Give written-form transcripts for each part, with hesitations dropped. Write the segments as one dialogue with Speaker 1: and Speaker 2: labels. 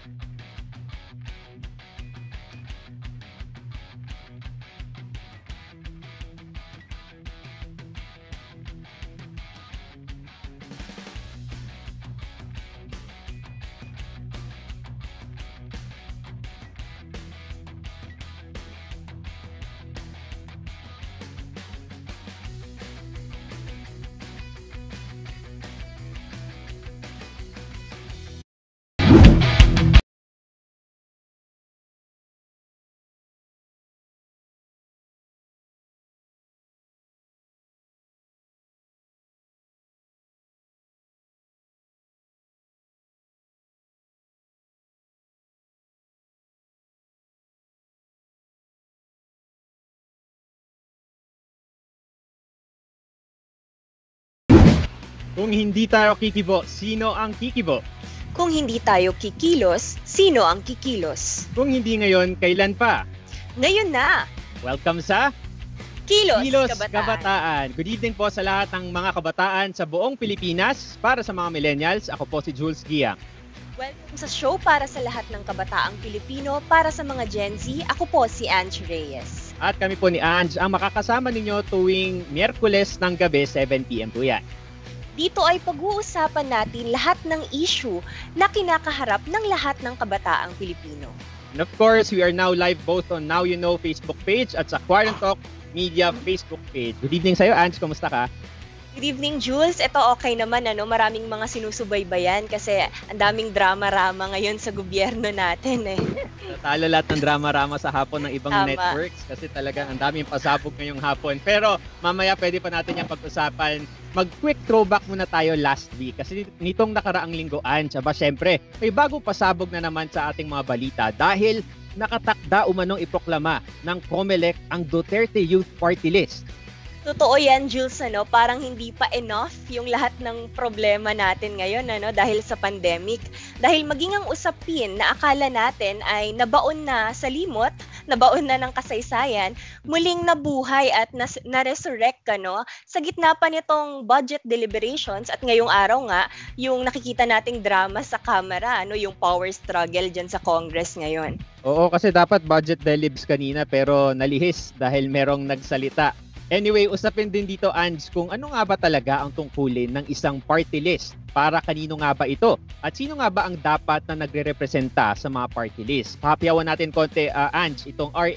Speaker 1: Kung hindi tayo kikibo, sino ang kikibo?
Speaker 2: Kung hindi tayo kikilos, sino ang kikilos?
Speaker 1: Kung hindi ngayon, kailan pa?
Speaker 2: Ngayon na!
Speaker 1: Welcome sa
Speaker 2: Kilos
Speaker 1: Kabataan. Good evening po sa lahat ng mga kabataan sa buong Pilipinas. Para sa mga millennials, ako po si Jules Giang.
Speaker 2: Welcome sa show para sa lahat ng kabataang Pilipino. Para sa mga Gen Z, ako po si Ange Reyes.
Speaker 1: At kami po ni Ange ang makakasama ninyo tuwing Miyerkules ng gabi, 7 p.m. po yan.
Speaker 2: Dito ay pag-uusapan natin lahat ng issue na kinakaharap ng lahat ng kabataang Pilipino.
Speaker 1: And of course, we are now live both on Now You Know Facebook page at sa Quarant Talk Media Facebook page. Good evening sa'yo, Ange. Kumusta ka?
Speaker 2: Good evening, Jules. Ito okay naman, maraming mga sinusubaybayan kasi ang daming drama-rama ngayon sa gobyerno natin
Speaker 1: Natalo lahat ng drama-rama sa hapon ng ibang
Speaker 2: Tama.
Speaker 1: networks kasi talagang ang daming pasabog ngayong hapon. Pero mamaya pwede pa natin yung pag-usapan. Mag-quick throwback muna tayo last week kasi nitong nakaraang linggo, Ange, syempre, may bagong pasabog na naman sa ating mga balita dahil nakatakda umanong iproklama ng COMELEC ang Duterte Youth Party List.
Speaker 2: Totoo yan, Jules, parang hindi pa enough yung lahat ng problema natin ngayon, dahil sa pandemic. Dahil maging ang usapin na akala natin ay nabaon na sa limot, nabaon na ng kasaysayan, muling nabuhay at na-resurrect sa gitna pa nitong budget deliberations at ngayong araw nga, yung nakikita nating drama sa Kamara, yung power struggle dyan sa Congress ngayon.
Speaker 1: Oo, kasi dapat budget delibs kanina pero nalihis dahil merong nagsalita. Anyway, usapin din dito, Ange, kung ano nga ba talaga ang tungkulin ng isang party list. Para kanino nga ba ito? At sino nga ba ang dapat na nagre-representa sa mga party list? Pahapiyawan natin konti, Ange, itong RA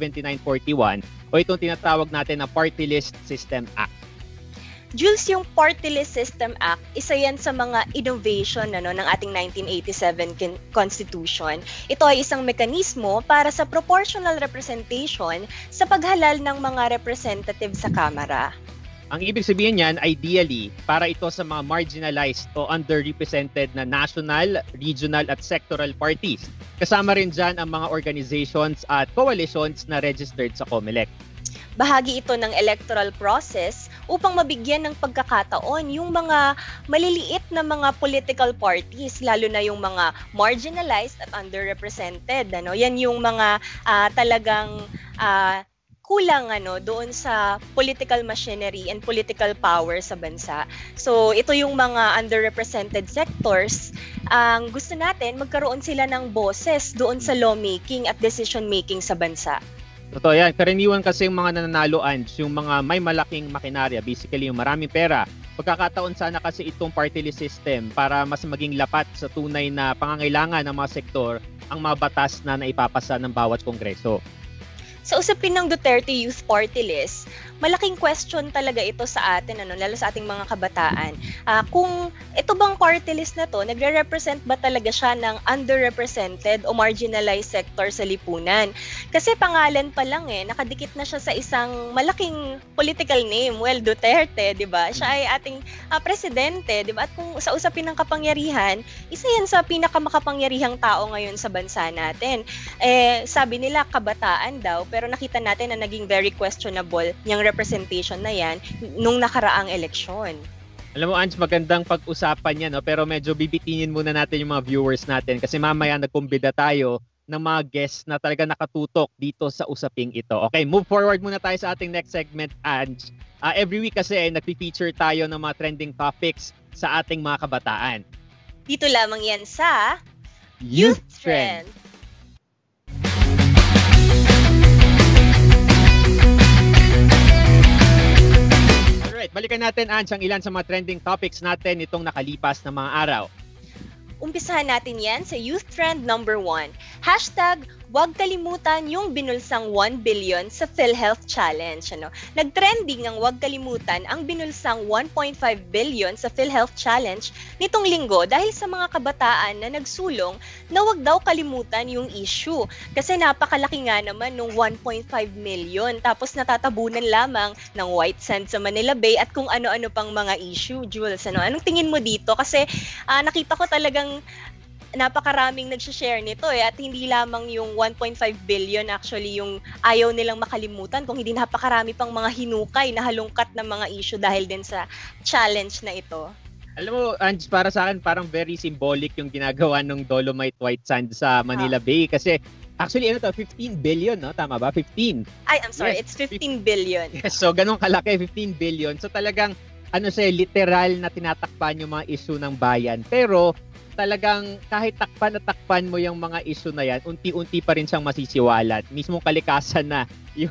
Speaker 1: 7941 o itong tinatawag natin na Party List System Act.
Speaker 2: Jules, yung Party List System Act, isa yan sa mga innovation ng ating 1987 Constitution. Ito ay isang mekanismo para sa proportional representation sa paghalal ng mga representative sa Kamara.
Speaker 1: Ang ibig sabihin niyan, ideally, para ito sa mga marginalized o underrepresented na national, regional at sectoral parties. Kasama rin dyan ang mga organizations at coalitions na registered sa COMELEC.
Speaker 2: Bahagi ito ng electoral process upang mabigyan ng pagkakataon yung mga maliliit na mga political parties, lalo na yung mga marginalized at underrepresented. Yan yung mga talagang kulang doon sa political machinery and political power sa bansa. So ito yung mga underrepresented sectors. Ang gusto natin, magkaroon sila ng boses doon sa lawmaking at decision making sa bansa.
Speaker 1: Totoo yan. Karaniwan kasi yung mga nananalo, Ange, yung mga may malaking makinarya, basically yung maraming pera. Pagkakataon sana kasi itong party list system para mas maging lapat sa tunay na pangangailangan ng mga sektor ang mga batas na naipapasa ng bawat kongreso.
Speaker 2: Sa usapin ng Duterte Youth Party List, malaking question talaga ito sa atin, lalo sa ating mga kabataan. Kung ito bang party list na to, nagre-represent ba talaga siya ng underrepresented o marginalized sector sa lipunan? Kasi pangalan pa lang nakadikit na siya sa isang malaking political name. Well, Duterte, di ba? Siya ay ating presidente, di ba? At kung sa usapin ng kapangyarihan, isa yan sa pinakamakapangyarihang tao ngayon sa bansa natin. Sabi nila kabataan daw, pero nakita natin na naging very questionable yung representation na yan nung nakaraang eleksyon.
Speaker 1: Alam mo, Ange, magandang pag-usapan yan, pero medyo bibitinin muna natin yung mga viewers natin kasi mamaya nagkumbida tayo ng mga guests na talaga nakatutok dito sa usaping ito. Okay, move forward muna tayo sa ating next segment, Ange. Every week kasi nagpi-feature tayo ng mga trending topics sa ating mga kabataan.
Speaker 2: Dito lamang yan sa
Speaker 1: Youth Trend. Alright, balikan natin, Ange, ang ilan sa mga trending topics natin itong nakalipas na mga araw.
Speaker 2: Umpisahan natin yan sa Youth Trend number 1. Huwag kalimutan yung binulsang 1 billion sa PhilHealth Challenge. Nagtrending ang huwag kalimutan ang binulsang 1.5 billion sa PhilHealth Challenge nitong linggo dahil sa mga kabataan na nagsulong na huwag daw kalimutan yung issue. Kasi napakalaki nga naman nung 1.5 million tapos natatabunan lamang ng white sand sa Manila Bay at kung ano-ano pang mga issue. Jules, anong tingin mo dito? Kasi nakita ko talagang napakaraming nag-share nito at hindi lamang yung 1.5 billion actually yung ayaw nilang makalimutan kung hindi napakarami pang mga hinukay na halungkat na mga issue dahil din sa challenge na ito.
Speaker 1: Alam mo, Ange, para sa akin parang very symbolic yung ginagawa ng Dolomite White Sand sa Manila Bay kasi actually 15 billion, no? Tama ba? 15.
Speaker 2: I'm sorry, yes. It's 15 billion.
Speaker 1: Yes, so ganun kalaki, 15 billion. So talagang literal na tinatakpan yung mga issue ng bayan. Pero talagang kahit takpan mo yung mga issue na yan, unti-unti pa rin siyang masisiwalat. Mismong kalikasan na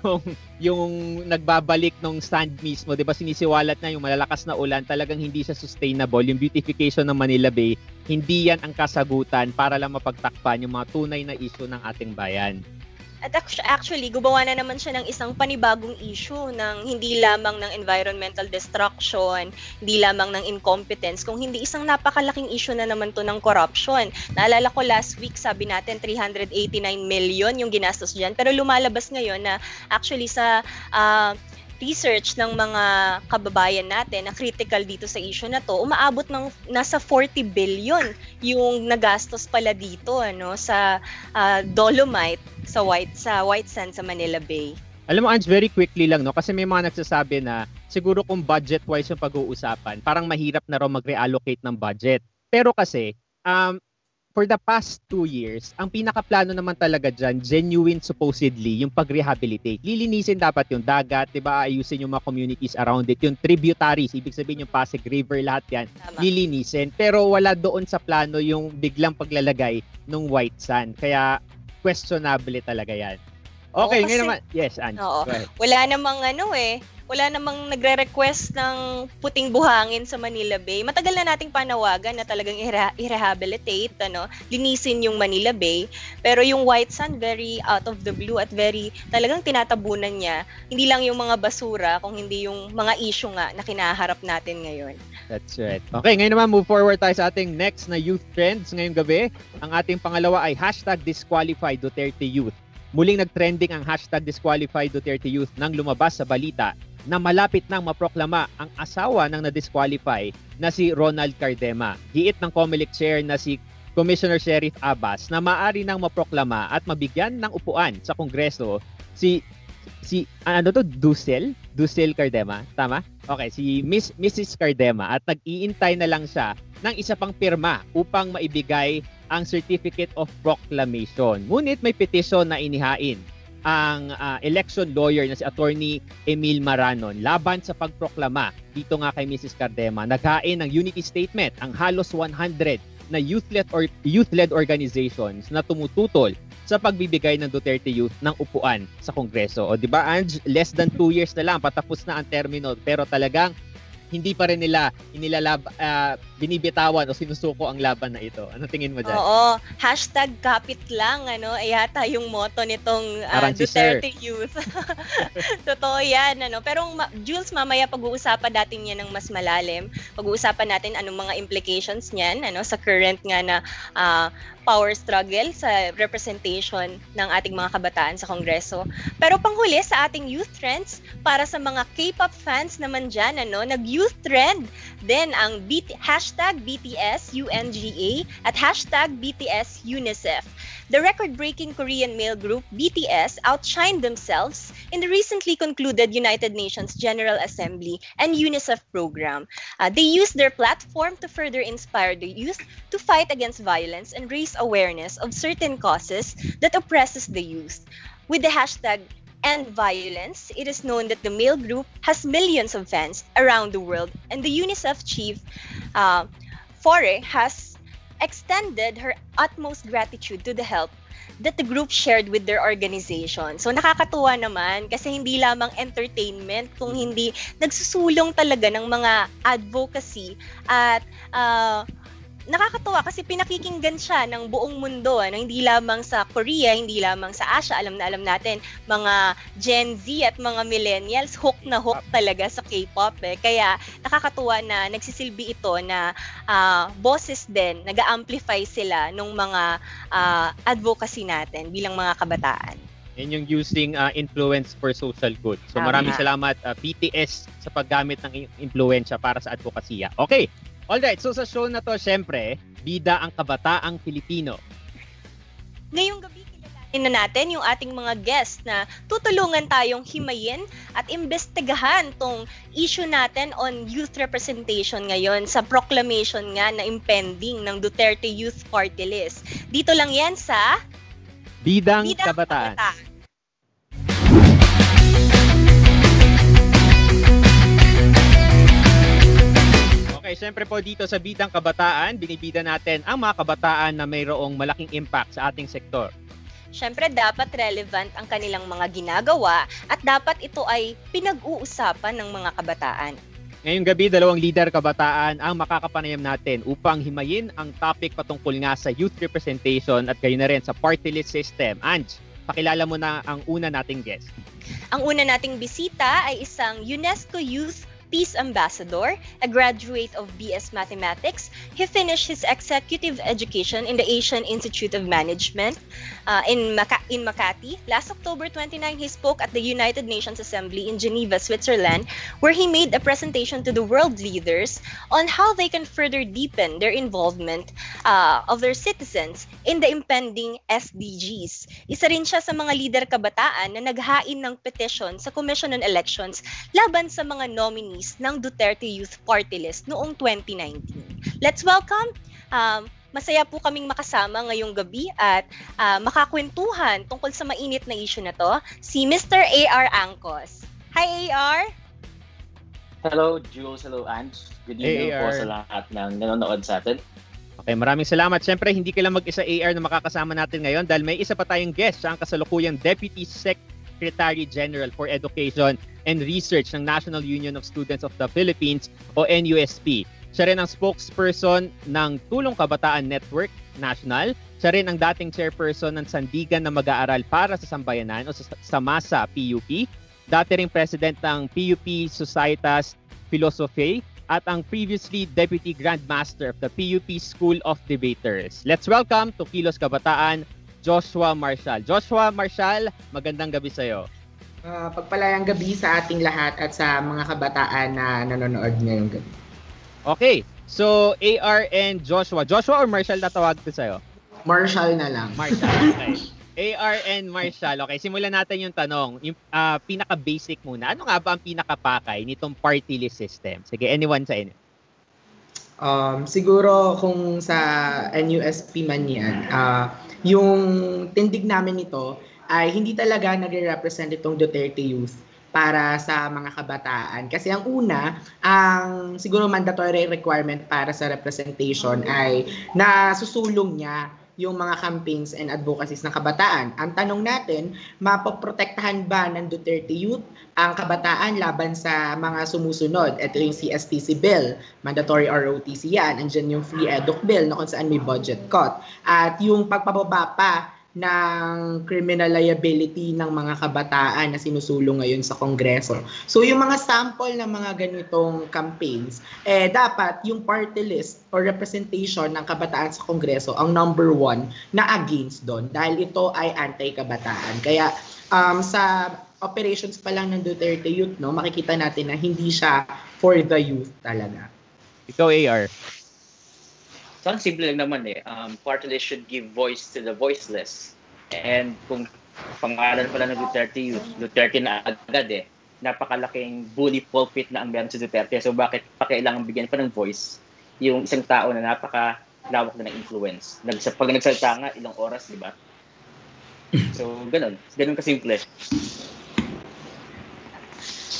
Speaker 1: yung nagbabalik ng sand mismo, 'di ba? Sinisiwalat na yung malalakas na ulan, talagang hindi siya sustainable. Yung beautification ng Manila Bay, hindi yan ang kasagutan para lang mapagtakpan yung mga tunay na issue ng ating bayan.
Speaker 2: At actually, gumawa na naman siya ng isang panibagong issue ng hindi lamang ng environmental destruction, hindi lamang ng incompetence, kung hindi isang napakalaking issue na naman to ng corruption. Naalala ko last week, sabi natin 389 million yung ginastos dyan, pero lumalabas ngayon na actually sa research ng mga kababayan natin na critical dito sa issue na to, umaabot ng nasa 40 billion yung nagastos pala dito sa Dolomite sa white sand sa Manila Bay.
Speaker 1: Alam mo, Ange, very quickly lang, kasi may mga nagsasabi na siguro kung budget-wise yung pag-uusapan, parang mahirap na raw mag-reallocate ng budget. Pero kasi, for the past 2 years, ang pinakaplano naman talaga dyan, genuine supposedly, yung pag-rehabilitate. Lilinisin dapat yung dagat, diba? Ayusin yung mga communities around it. Yung tributaries, ibig sabihin yung Pasig River, lahat yan, lilinisin. Pero wala doon sa plano yung biglang paglalagay ng white sand. Kaya questionable talaga yan. Okay, ngayon naman. Yes, Ange.
Speaker 2: Wala namang nagre-request ng puting buhangin sa Manila Bay. Matagal na nating panawagan na talagang i-rehabilitate, linisin yung Manila Bay. Pero yung white sand, very out of the blue at very talagang tinatabunan niya. Hindi lang yung mga basura, kung hindi yung mga issue nga na kinaharap natin ngayon.
Speaker 1: That's right. Okay, ngayon naman move forward tayo sa ating next na youth trends ngayong gabi. Ang ating pangalawa ay #DisqualifyDuterteYouth. Muling nag-trending ang #DisqualifyDuterteYouth nang lumabas sa balita na malapit nang maproklama ang asawa ng na-disqualify na si Ronald Cardema. Giit ng COMELEC chair na si Commissioner Sheriff Abbas na maaari nang maproklama at mabigyan ng upuan sa Kongreso si Dusel Cardema, tama? Okay, si Mrs. Cardema at nag-iintay na lang siya ng isa pang pirma upang maibigay ang Certificate of Proclamation. Ngunit may petition na inihain ang election lawyer na si Attorney Emil Maranon laban sa pagproklama dito nga kay Mrs. Cardema. Naghain ng unity statement ang halos 100 na youth-led organizations na tumututol sa pagbibigay ng Duterte Youth ng upuan sa Kongreso. O di ba, Ange, less than 2 years na lang patapos na ang termino, pero talagang hindi pa rin nila binibitawan o sinusuko ang laban na ito. Ano tingin mo dyan?
Speaker 2: Oo. #kapit lang, ay yata yung motto nitong Duterte Youth. Totoo yan, Pero Jules, mamaya pag-uusapan natin yan ng mas malalim. Pag-uusapan natin anong mga implications niyan, sa current nga na power struggle sa representation ng ating mga kabataan sa Kongreso. Pero panghuli sa ating youth trends, para sa mga K-pop fans naman dyan, nag-youth trend din ang #BTS UNGA at #BTS UNICEF. The record-breaking Korean male group BTS outshined themselves in the recently concluded United Nations General Assembly and UNICEF program. They used their platform to further inspire the youth to fight against violence and raise awareness of certain causes that oppresses the youth. With the #End Violence, it is known that the male group has millions of fans around the world, and the UNICEF chief, Fore, has extended her utmost gratitude to the help that the group shared with their organization. So nakakatuwa naman kasi hindi lamang entertainment kung hindi nagsusulong talaga ng mga advocacy at nakakatuwa kasi pinakikinggan siya ng buong mundo, hindi lamang sa Korea, hindi lamang sa Asia. Alam natin, mga Gen Z at mga millennials, hook na hook talaga sa K-pop. Kaya nakakatuwa na nagsisilbi ito na boses din, nag-amplify sila ng mga advocacy natin bilang mga kabataan.
Speaker 1: Yan yung using influence for social good. So maraming salamat BTS sa paggamit ng influensya para sa advokasya. Okay. Alright, so sa show na to, syempre, bida ang kabataang Pilipino.
Speaker 2: Ngayong gabi, kilalanin na natin yung ating mga guests na tutulungan tayong himayin at imbestigahan tong issue natin on youth representation ngayon sa proclamation nga na impending ng Duterte Youth Party List. Dito lang yan sa
Speaker 1: Bidang Kabataan. Okay, syempre po dito sa Bidang Kabataan, binibida natin ang mga kabataan na mayroong malaking impact sa ating sektor.
Speaker 2: Syempre, dapat relevant ang kanilang mga ginagawa at dapat ito ay pinag-uusapan ng mga kabataan.
Speaker 1: Ngayong gabi, 2 leader kabataan ang makakapanayam natin upang himayin ang topic patungkol nga sa youth representation at gayon na rin sa party list system. Ange, pakilala mo na ang una nating guest.
Speaker 2: Ang una nating bisita ay isang UNESCO Youth Peace Ambassador, a graduate of BS Mathematics. He finished his executive education in the Asian Institute of Management in Makati. Last October 29, he spoke at the United Nations Assembly in Geneva, Switzerland, where he made a presentation to the world leaders on how they can further deepen their involvement of their citizens in the impending SDGs. Isa rin siya sa mga leader kabataan na naghain ng petition sa Commission on Elections laban sa mga nominees ng Duterte Youth Party List noong 2019. Let's welcome, masaya po kaming makasama ngayong gabi at makakwentuhan tungkol sa mainit na issue na to, si Mr. A.R. Angkos. Hi, A.R.
Speaker 3: Hello, Jules. Hello, Ange. Good evening po sa lahat ng nanonood sa atin.
Speaker 1: Okay, maraming salamat. Siyempre, hindi ka lang mag-isa, AR, na makakasama natin ngayon dahil may isa pa tayong guest, siya ang kasalukuyang Deputy Secretary General for Education and Research ng National Union of Students of the Philippines o NUSP. Siya rin ang spokesperson ng Tulong Kabataan Network National. Siya rin ang dating chairperson ng Sandigan na Mag-aaral para sa Sambayanan o sa MASA PUP. Dati ring president ng PUP Societas Philosophiae at ang previously Deputy Grandmaster of the PUP School of Debaters. Let's welcome to Kilos Kabataan, Joshua Marshall. Joshua Marshall, magandang gabi sa'yo.
Speaker 4: Pagpalayang gabi sa ating lahat at sa mga kabataan na nanonood ngayong gabi.
Speaker 1: Okay, so AR and Joshua. Joshua or Marshall na tawag ko sa'yo?
Speaker 4: Marshall na lang.
Speaker 1: Marshall, okay. AR and Marshall, okay. Simulan natin yung tanong. Yung pinaka-basic muna. Ano nga ba ang pinaka-pakay nitong party list system? Sige, anyone sa inyo?
Speaker 4: Siguro kung sa NUSP man yan, yung tindig namin ito ay hindi talaga nagre-represent itong Duterte Youth para sa mga kabataan. Kasi ang una, ang siguro mandatory requirement para sa representation ay nasusulong niya yung mga campaigns and advocacies ng kabataan. Ang tanong natin, mapoprotektahan ba ng Duterte Youth ang kabataan laban sa mga sumusunod? Ito yung CSTC bill, mandatory ROTC yan. Andiyan yung free edoc bill na kung saan may budget cut. At yung pagpababa pa ng criminal liability ng mga kabataan na sinusulong ngayon sa Kongreso. So yung mga sample ng mga ganitong campaigns, dapat yung party list or representation ng kabataan sa Kongreso ang number 1 na against doon dahil ito ay anti-kabataan. Kaya sa operations pa lang ng Duterte Youth, no, makikita natin na hindi siya for the youth talaga.
Speaker 1: Ikaw, AR.
Speaker 3: So, ang simple lang naman party list should give voice to the voiceless. And kung pangalan pala ng Duterte Youth, Duterte na agad napakalaking bully pulpit na ang meron sa Duterte. So bakit pa kailangan bigyan pa ng voice yung isang tao na napakalawak na ng influence? Pag nagsalita nga, ilang oras, di ba? So, ganun kasimple.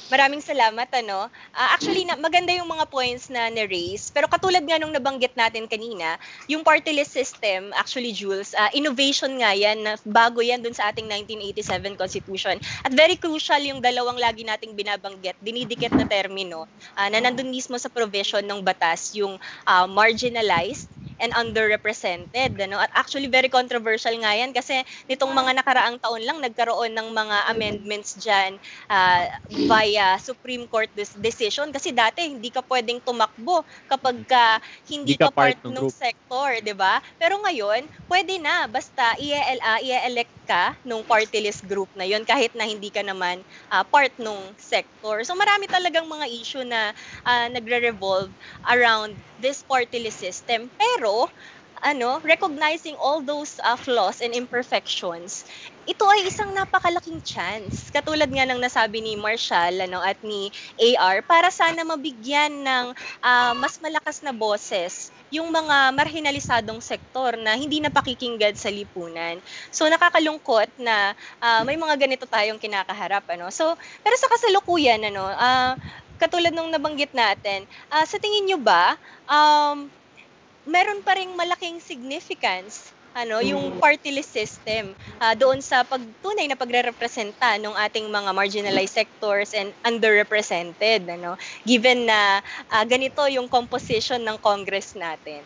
Speaker 2: Maraming salamat, ano. Actually, maganda yung mga points na ni-raise. Pero katulad nga nung nabanggit natin kanina, yung party list system, actually, Jules, innovation nga yan, na bago yan dun sa ating 1987 Constitution. At very crucial yung dalawang lagi nating binabanggit, dinidikit na termino, na nandun mismo sa provision ng batas, yung marginalized and underrepresented, ano? At actually very controversial nga yan kasi nitong mga nakaraang taon lang nagkaroon ng mga amendments diyan via Supreme Court decision kasi dati hindi ka pwedeng tumakbo kapag hindi ka part ng sector, 'di ba? Pero ngayon, pwede na basta i-elect ka nung party list group na 'yon kahit na hindi ka naman part nung sector. So marami talagang mga issue na nagre-revolve around this party list system. Pero recognizing all those flaws and imperfections, ito ay isang napakalaking chance. Katulad nga ng nasabi ni Marshall at ni AR, para sana mabigyan ng mas malakas na boses yung mga marginalisadong sektor na hindi napakikinggan sa lipunan. So nakakalungkot na may mga ganito tayong kinakaharap. So, pero sa kasalukuyan, katulad nung nabanggit natin, sa tingin nyo ba, meron pa ring malaking significance yung party list system doon sa tunay na pagre-representa ng ating mga marginalized sectors and underrepresented, given na ganito yung composition ng Congress natin.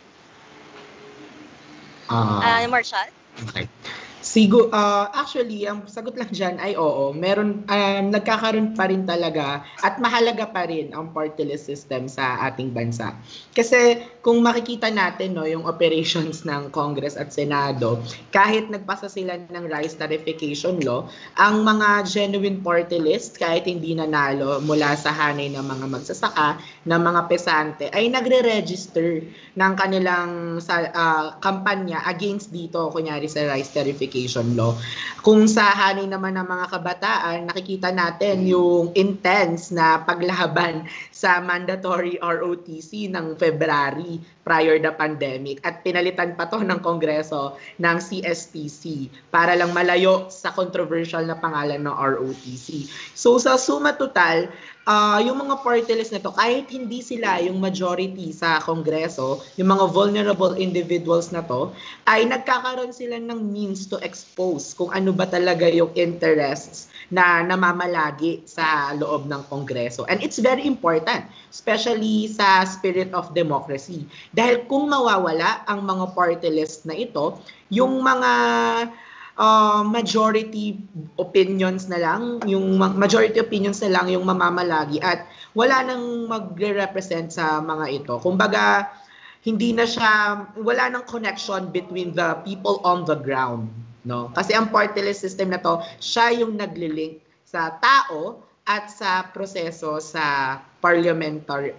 Speaker 2: Marshall?
Speaker 4: Okay. Actually, ang sagot lang dyan ay oo. Meron, nagkakaroon pa rin talaga at mahalaga pa rin ang party list system sa ating bansa. Kasi kung makikita natin yung operations ng Congress at Senado, kahit nagpasa sila ng rice tarification law, ang mga genuine party list, kahit hindi nanalo mula sa hanay ng mga magsasaka, ng mga pesante, ay nagre-register ng kanilang kampanya against dito, kunyari sa rice tarification law. Kung sa hanay naman ng mga kabataan, nakikita natin yung intense na paglaban sa mandatory ROTC ng February prior the pandemic at pinalitan pa to ng Kongreso ng CSTC para lang malayo sa controversial na pangalan ng ROTC. So sa suma total, yung mga party list na to, kahit hindi sila yung majority sa Kongreso, yung mga vulnerable individuals na to, ay nagkakaroon sila ng means to expose kung ano ba talaga yung interests na namamalagi sa loob ng Kongreso. And it's very important, especially sa spirit of democracy. Dahil kung mawawala ang mga party list na ito, yung mga majority opinions na lang yung mamamalagi at wala nang magre-represent sa mga ito. Kumbaga, wala nang connection between the people on the ground, no? Kasi ang party list system na to, siya yung naglilink sa tao at sa proseso sa parliamentary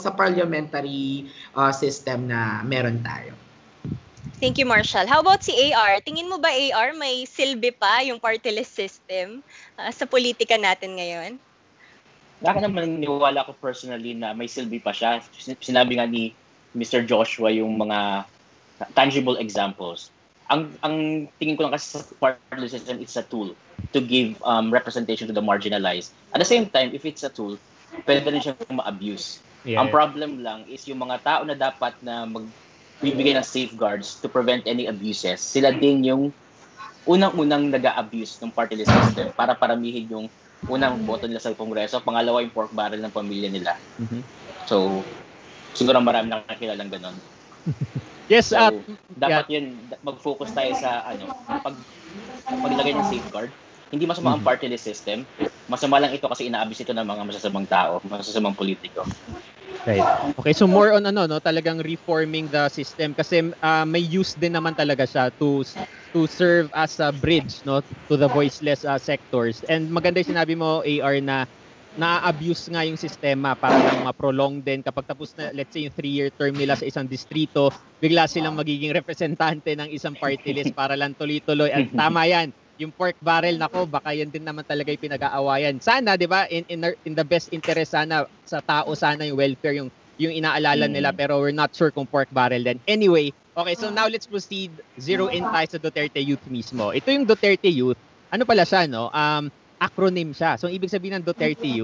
Speaker 4: system na meron tayo.
Speaker 2: Thank you, Marshall. How about si AR? Tingin mo ba, AR, may silbi pa yung party list system sa politika natin ngayon?
Speaker 3: Ako naman niwala ko personally na may silbi pa siya. Sinabi nga ni Mr. Joshua yung mga tangible examples. Ang tingin ko lang kasi sa party list system, it's a tool to give representation to the marginalized. At the same time, if it's a tool, pwede rin siya ma-abuse. Yeah. Ang problem lang is yung mga tao na dapat na bibigay ng safeguards to prevent any abuses, sila din yung unang-unang nag-a-abuse ng party list system para paramihin yung unang boto nila sa Kongreso, pangalawa yung pork barrel ng pamilya nila. Mm-hmm. So, siguro marami nakikilalang ganon.
Speaker 1: Yes,
Speaker 3: so, dapat yun, mag-focus tayo sa paglagay ng safeguard. Hindi masama ang party list system. Masama lang ito kasi ina-abuse ito ng mga masasamang tao, masasamang politiko.
Speaker 1: Right. Okay, so more on talagang reforming the system kasi may use din naman talaga siya to serve as a bridge to the voiceless sectors. And maganda 'yung sinabi mo, AR, na na-abuse nga yung sistema para lang ma-prolong din kapag tapos na, let's say, yung 3-year term nila sa isang distrito, bigla silang magiging representante ng isang party list para lang tuloy-tuloy. At tama yan, yung pork barrel, nako, baka yan din naman talaga yung pinag-aawayan. Sana, di ba, in the best interest sana, sa tao sana yung welfare, yung inaalala nila, pero we're not sure kung pork barrel din. Anyway, okay, so now let's proceed, zero in tayo sa Duterte Youth mismo. Ito yung Duterte Youth, ano pala siya, acronym siya. So, ibig sabihin ng Duterte Youth,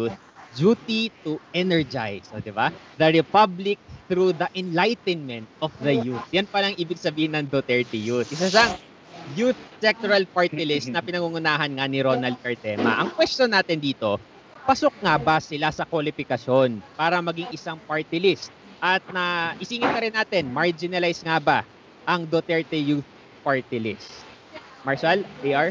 Speaker 1: duty to energize. So, di ba? The Republic through the enlightenment of the youth. Yan palang ibig sabihin ng Duterte Youth. Isa siyang youth sectoral party list na pinangungunahan nga ni Ronald Cardema. Ang question natin dito, pasok nga ba sila sa kwalifikasyon para maging isang party list? At na isingit na rin natin, marginalize nga ba ang Duterte Youth Party List? Marshall, AR?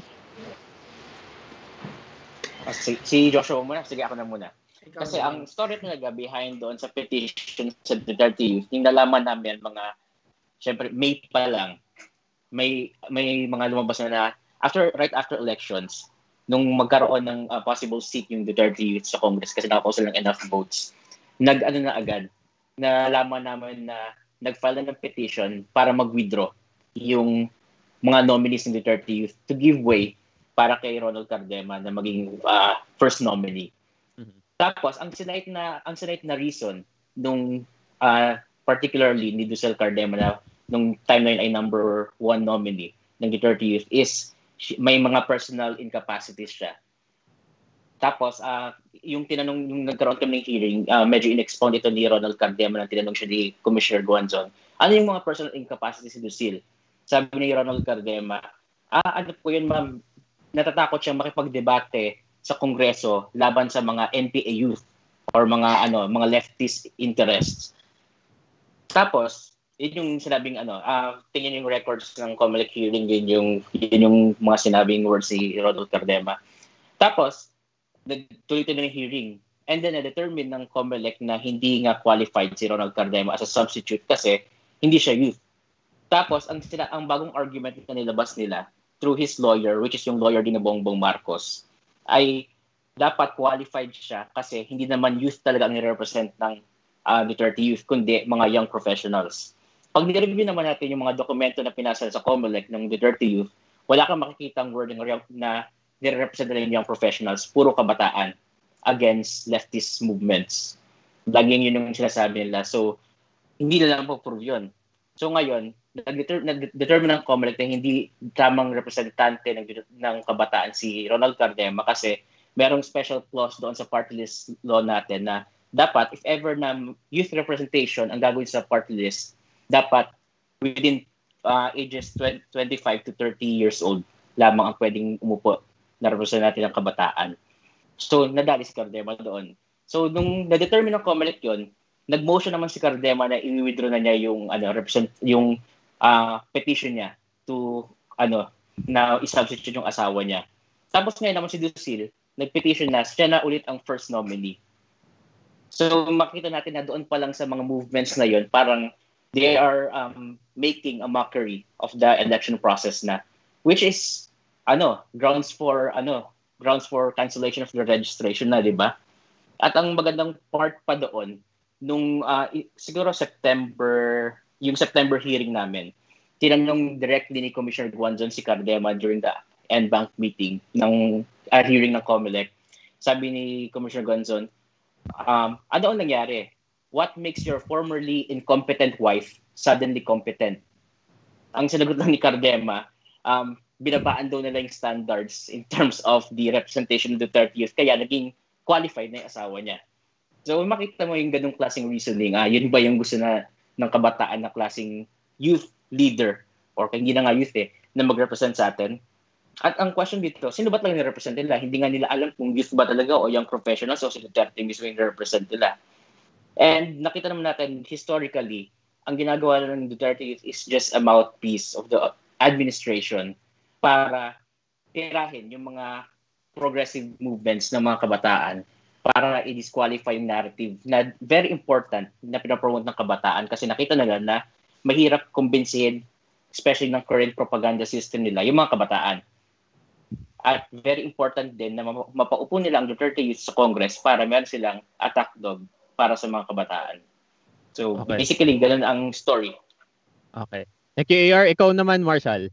Speaker 3: Si Joshua muna. Sige, ako na muna. Kasi ang story talaga behind doon sa petition sa Duterte Youth, yung nalaman namin syempre, May pa lang, may mga lumabas na right after elections, nung magkaroon ng possible seat yung Duterte Youth sa Congress kasi nakakuha lang enough votes, nalaman naman na nag-file na ng petition para mag-withdraw yung mga nominees ng Duterte Youth to give way para kay Ronald Cardema na maging first nominee. Mm-hmm. Tapos ang sinait na reason nung particularly ni Dusel Cardema na nung time na yun ay number 1 nominee ng Duterte Youth is may mga personal incapacities siya. Tapos, yung nagkaroon kami ng hearing, medyo in-expound ito ni Ronald Cardema na tinanong siya ni Commissioner Guanzon. Ano yung mga personal incapacities si Dusil? Sabi ni Ronald Cardema, ano po yun ma'am, natatakot siya makipagdebate sa Kongreso laban sa mga NPA youth or mga leftist interests. Tapos, yun yung sinabing tingin yung records ng COMELEC hearing, yun yung mga sinabing words si Ronald Cardema. Tapos, tuloy-tuloy ng hearing. And then, na-determine ng COMELEC na hindi nga qualified si Ronald Cardema as a substitute kasi hindi siya youth. Tapos, ang bagong argument na nilabas nila through his lawyer, which is yung lawyer din ni Bongbong Marcos, ay dapat qualified siya kasi hindi naman youth talaga ang nire-represent ng Duterte Youth, kundi mga young professionals. Pag nireview naman natin yung mga dokumento na pinasa sa COMELEC ng Duterte Youth, wala kang makikitang wording na nire-represent na yung young professionals, puro kabataan against leftist movements. Laging yun yung sinasabi nila. So, hindi na lang po prove yun. So ngayon, nag-determine ng COMELEC na hindi tamang representante ng kabataan si Ronald Cardema kasi merong special clause doon sa party list law natin na dapat, if ever na youth representation ang gagawin sa party list, dapat within ages 25 to 30 years old lamang ang pwedeng umupo na representante ng kabataan. So, nadali si Cardema doon. So, nung na-determine ng COMELEC yun, nag-motion naman si Cardema na i-withdraw na niya yung petition niya to na i-substitute yung asawa niya. Tapos ngayon naman si Dusil, nag-petition na siya na ulit ang first nominee. So, makita natin na doon pa lang sa mga movements na yun, parang they are making a mockery of the election process na, which is grounds for cancellation of the registration na, di ba? At ang magandang part pa doon, nung siguro yung September hearing namin, tinanong directly ni Commissioner Guanzon si Cardema during the NBank meeting ng hearing ng COMELEC. Sabi ni Commissioner Guanzon, ano ang nangyari? What makes your formerly incompetent wife suddenly competent? Ang sinagot lang ni Cardema, binabaan daw nila yung standards in terms of the representation of the Duterte Youth, kaya naging qualified na yung asawa niya. So makita mo yung ganung klaseng reasoning. Yun ba yung gusto na ng kabataan na klaseng youth leader or hindi na nga youth na mag-represent sa atin? At ang question dito, sino ba talaga ni-represent nila? Hindi nga nila alam kung youth ba talaga o young professionals o si Duterte mismo yung represent nila. And nakita naman natin historically, ang ginagawa ng Duterte Youth is just a mouthpiece of the administration para tirahin yung mga progressive movements ng mga kabataan para i-disqualify yung narrative na very important na pinapromote ng kabataan kasi nakita nila na mahirap kumbinsihin, especially ng current propaganda system nila, yung mga kabataan. At very important din na mapaupo nila ang Duterte Youth sa Congress para meron silang attack dog para sa mga kabataan. So, okay. Basically, ganun ang story.
Speaker 1: Okay. Thank you, AR. Ikaw naman, Marshall.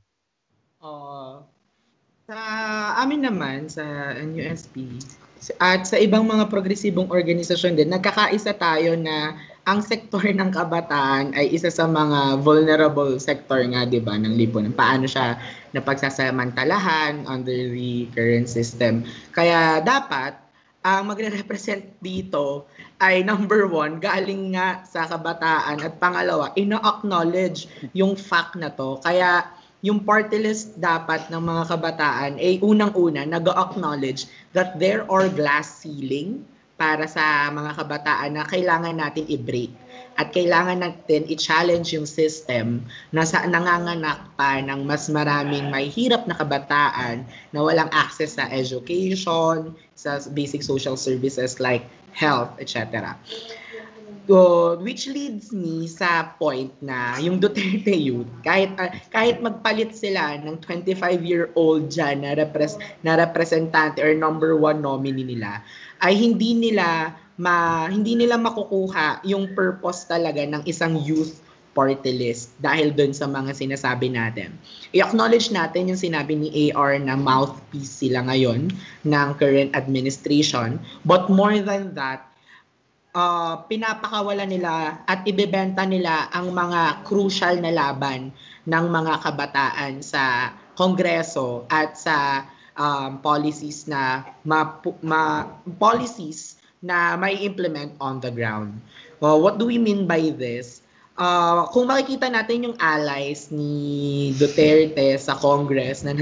Speaker 4: Sa amin naman, sa NUSP, at sa ibang mga progresibong organisasyon din, nagkakaisa tayo na ang sektor ng kabataan ay isa sa mga vulnerable sector nga, di ba, ng lipunan. Paano siya napagsasamantalahan under the current system. Kaya dapat, ang magre-represent dito ay number 1, galing nga sa kabataan, at pangalawa, ina-acknowledge yung fact na to. Kaya yung party list dapat ng mga kabataan ay unang-una nag-acknowledge that there are glass ceiling para sa mga kabataan na kailangan natin i-break. At kailangan natin i-challenge yung system na nanganganak pa ng mas maraming may hirap na kabataan na walang access sa education, sa basic social services like health, etc. So, which leads me sa point na yung Duterte youth, kahit magpalit sila ng 25-year-old dyan na representante or number 1 nominee nila, ay hindi nila makukuha yung purpose talaga ng isang youth party list dahil dun sa mga sinasabi natin. I-acknowledge natin yung sinabi ni AR na mouthpiece sila ngayon ng current administration, but more than that, pinapakawala nila at ibebenta nila ang mga crucial na laban ng mga kabataan sa Kongreso at sa policies na policies na may implement on the ground. What do we mean by this? Kung makikita natin yung allies ni Duterte sa Congress na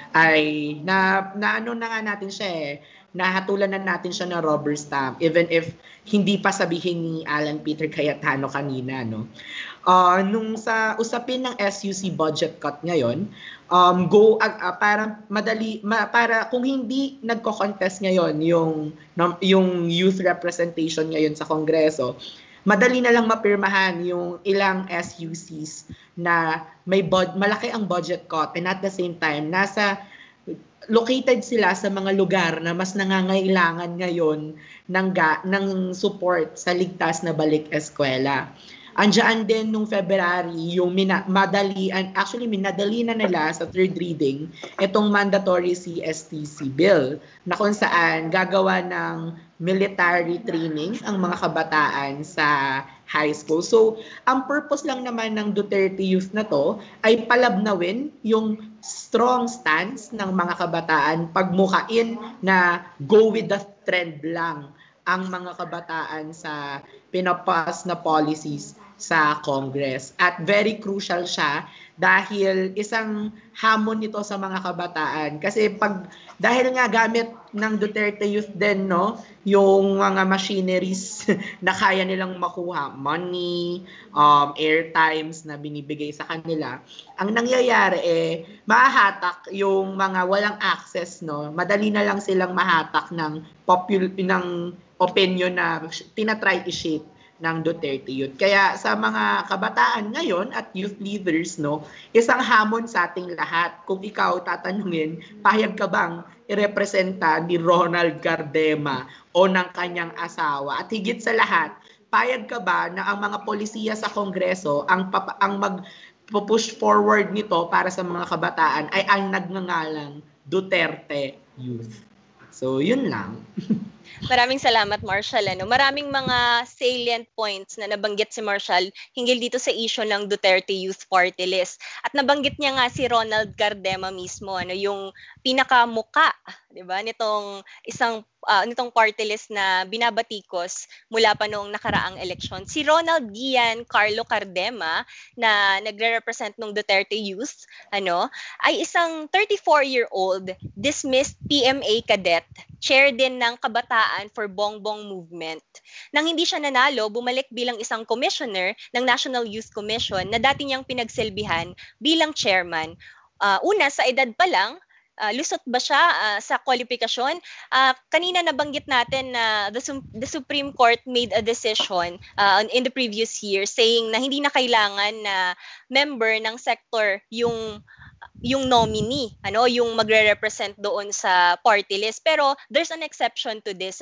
Speaker 4: ano na nga natin siya nahatulan na natin siya ng rubber stamp even if hindi pa sabihin ni Alan Peter Cayetano kanina, no. Nung sa usapin ng SUC budget cut ngayon, para kung hindi nagko-contest ngayon yung youth representation ngayon sa Kongreso, madali na lang mapirmahan yung ilang SUCs na malaki ang budget cut and at the same time located sila sa mga lugar na mas nangangailangan ngayon ng support sa ligtas na balik eskwela. Andiyan din nung February yung minadali na nila sa third reading itong mandatory CSTC bill na kung saan gagawa ng military training ang mga kabataan sa high school. So, ang purpose lang naman ng Duterte Youth na to ay palabnawin yung strong stance ng mga kabataan, pagmukain na go with the trend lang ang mga kabataan sa pinapas na policies sa Congress. At very crucial siya dahil isang hamon nito sa mga kabataan. Kasi dahil nga gamit ng Duterte Youth din, no, yung mga machineries na kaya nilang makuha, money, airtimes na binibigay sa kanila, ang nangyayari mahahatak yung mga walang access, no. Madali na lang silang mahatak ng opinion na tinatry i-shape ng Duterte Youth. Kaya sa mga kabataan ngayon at youth leaders, no, isang hamon sa ating lahat. Kung ikaw tatanungin, pahayag ka bang irepresenta ni Ronald Gardema o ng kanyang asawa? At higit sa lahat, pahayag ka ba na ang mga polisiya sa Kongreso ang mag-push forward nito para sa mga kabataan ay ang nagngangalang Duterte Youth? So, yun lang.
Speaker 2: Maraming salamat, Marshall. Maraming mga salient points na nabanggit si Marshall hinggil dito sa issue ng Duterte Youth Party List. At nabanggit niya nga si Ronald Gardema mismo, yung pinakamuka, 'di ba, nitong party list na binabatikos mula pa noong nakaraang eleksyon. Si Ronald Gian Carlo Cardema na nagre-represent ng Duterte Youth, ay isang 34-year-old dismissed PMA cadet, chair din ng Kabataan for Bongbong Movement. Nang hindi siya nanalo, bumalik bilang isang commissioner ng National Youth Commission na dati niyang pinagsilbihan bilang chairman. Una, sa edad pa lang, lusot ba siya sa kwalifikasyon? Kanina nabanggit natin na the Supreme Court made a decision in the previous year saying na hindi na kailangan na member ng sector yung nominee, yung magre-represent doon sa party list. Pero there's an exception to this,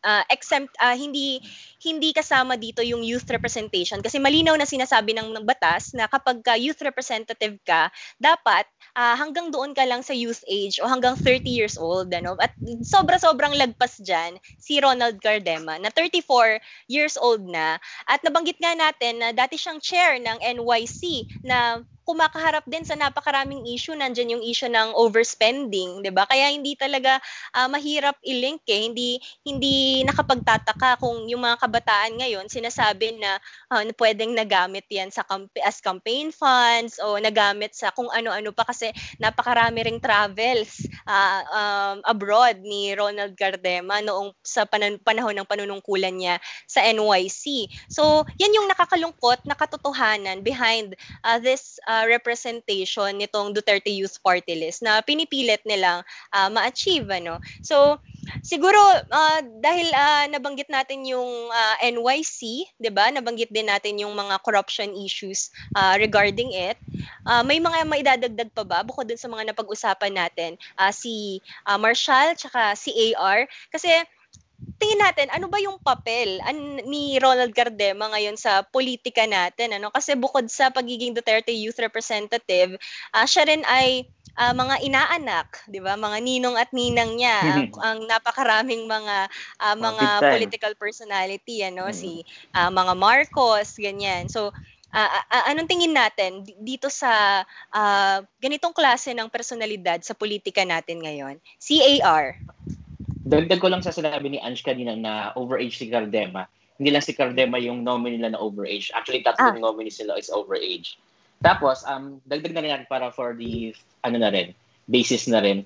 Speaker 2: hindi kasama dito yung youth representation kasi malinaw na sinasabi ng batas na kapag youth representative ka, dapat hanggang doon ka lang sa youth age o hanggang 30 years old, At sobrang lagpas diyan si Ronald Gardema na 34 years old na at nabanggit nga natin na dati siyang chair ng NYC na kumakaharap din sa napakaraming issue. Nandiyan yung issue ng overspending, 'di ba? Kaya hindi talaga mahirap i-link hindi nakapagtataka kung yung mga kabataan ngayon sinasabi na pwedeng nagamit 'yan as campaign funds o nagamit sa kung ano-ano pa kasi napakarami ring travels abroad ni Ronald Gardema noong sa panahon ng panunungkulan niya sa NYC. So, yan yung nakakalungkot na katotohanan behind this representation nitong Duterte Youth Party List na pinipilit nilang ma-achieve. So, siguro dahil nabanggit natin yung NYC, 'di ba? Nabanggit din natin yung mga corruption issues regarding it. May mga maidadagdag pa ba bukod dun sa mga napag-usapan natin si Marshall tsaka si AR kasi tingin natin, ano ba yung papel ni Ronald Gardema ngayon sa politika natin? Kasi bukod sa pagiging Duterte Youth Representative, siya rin ay mga inaanak, 'di ba? Mga ninong at ninang niya, ang napakaraming mga political personality, si mga Marcos, ganyan. So, anong tingin natin dito sa ganitong klase ng personalidad sa politika natin ngayon? CAR.
Speaker 3: Dagdag ko lang sa sinabi ni Ange kanina na overage si Gardema. Hindi lang si Gardema yung nominee nila na overage. Actually, tatlong nominee sila is overage. Tapos, dagdag na rin natin para for the, basis na rin.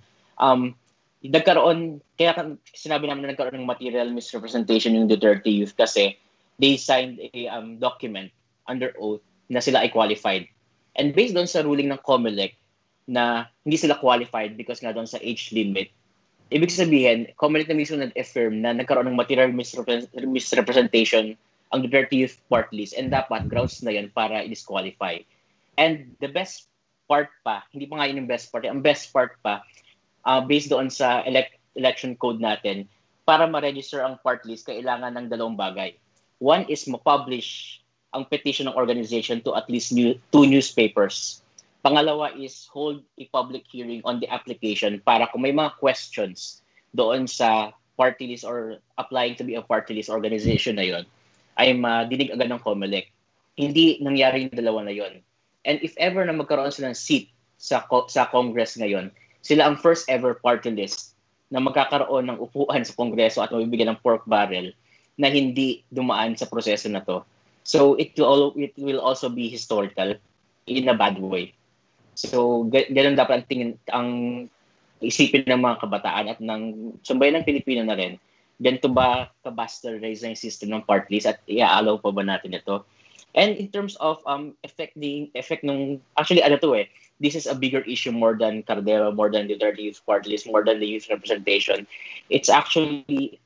Speaker 3: Kaya sinabi namin na nagkaroon ng material misrepresentation yung Duterte Youth kasi they signed a document under oath na sila ay qualified. And based doon sa ruling ng COMELEC na hindi sila qualified because nga doon sa age limit, ibig sabihin, COMELEC na mismo nag-affirm na nagkaroon ng material misrepresentation ang Duterte Youth Party List and dapat grounds na yan para i-disqualify. And the best part pa, hindi pa nga yun yung best part, ang best part pa, based doon sa election code natin, para ma-register ang party list, kailangan ng dalawang bagay. One is ma-publish ang petition ng organization to at least 2 newspapers. Pangalawa is hold a public hearing on the application para kung may mga questions doon sa party list or applying to be a party list organization na yon ay madinig agad ng COMELEC. Hindi nangyari yung dalawa na yon. And if ever na magkaroon sila ng seat sa Congress ngayon, sila ang first ever party list na magkakaroon ng upuan sa Kongreso at mabibigyan ng pork barrel na hindi dumaan sa proseso na to. So it will also be historical in a bad way. So, ganun dapat ang isipin ng mga kabataan at ng sambayan ng Pilipino na rin. Ganito ba ka-bastardize na yung system ng party list at i-allow pa ba natin ito? And in terms of effect nung, actually this is a bigger issue more than Cardero, more than the Duterte Youth Party List, more than the youth representation. It's actually,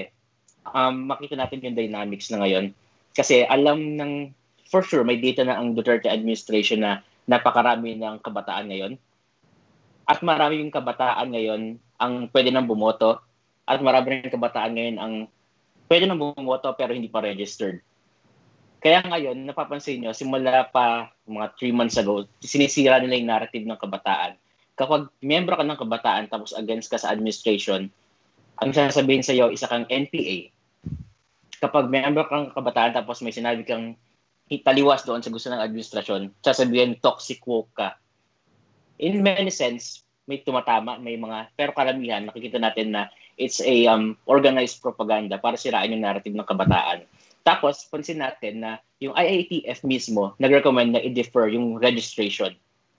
Speaker 3: makita natin yung dynamics na ngayon. Kasi for sure, may data na ang Duterte administration na napakarami ng kabataan ngayon. At marami yung kabataan ngayon ang pwede nang bumoto. At marami rin kabataan ngayon ang pwede nang bumoto pero hindi pa registered. Kaya ngayon, napapansin nyo, simula pa mga 3 months ago, sinisira nila yung narrative ng kabataan. Kapag miyembro ka ng kabataan tapos against ka sa administration, ang sasabihin sa iyo, isa kang NPA. Kapag miyembro kang kabataan tapos may sinabi kang taliwas doon sa gusto ng administrasyon, sasabihin toxic woke ka. In many sense, may tumatama, pero karamihan, nakikita natin na it's a organized propaganda para sirain yung narrative ng kabataan. Tapos, pansin natin na yung IATF mismo, nag-recommend na i-defer yung registration.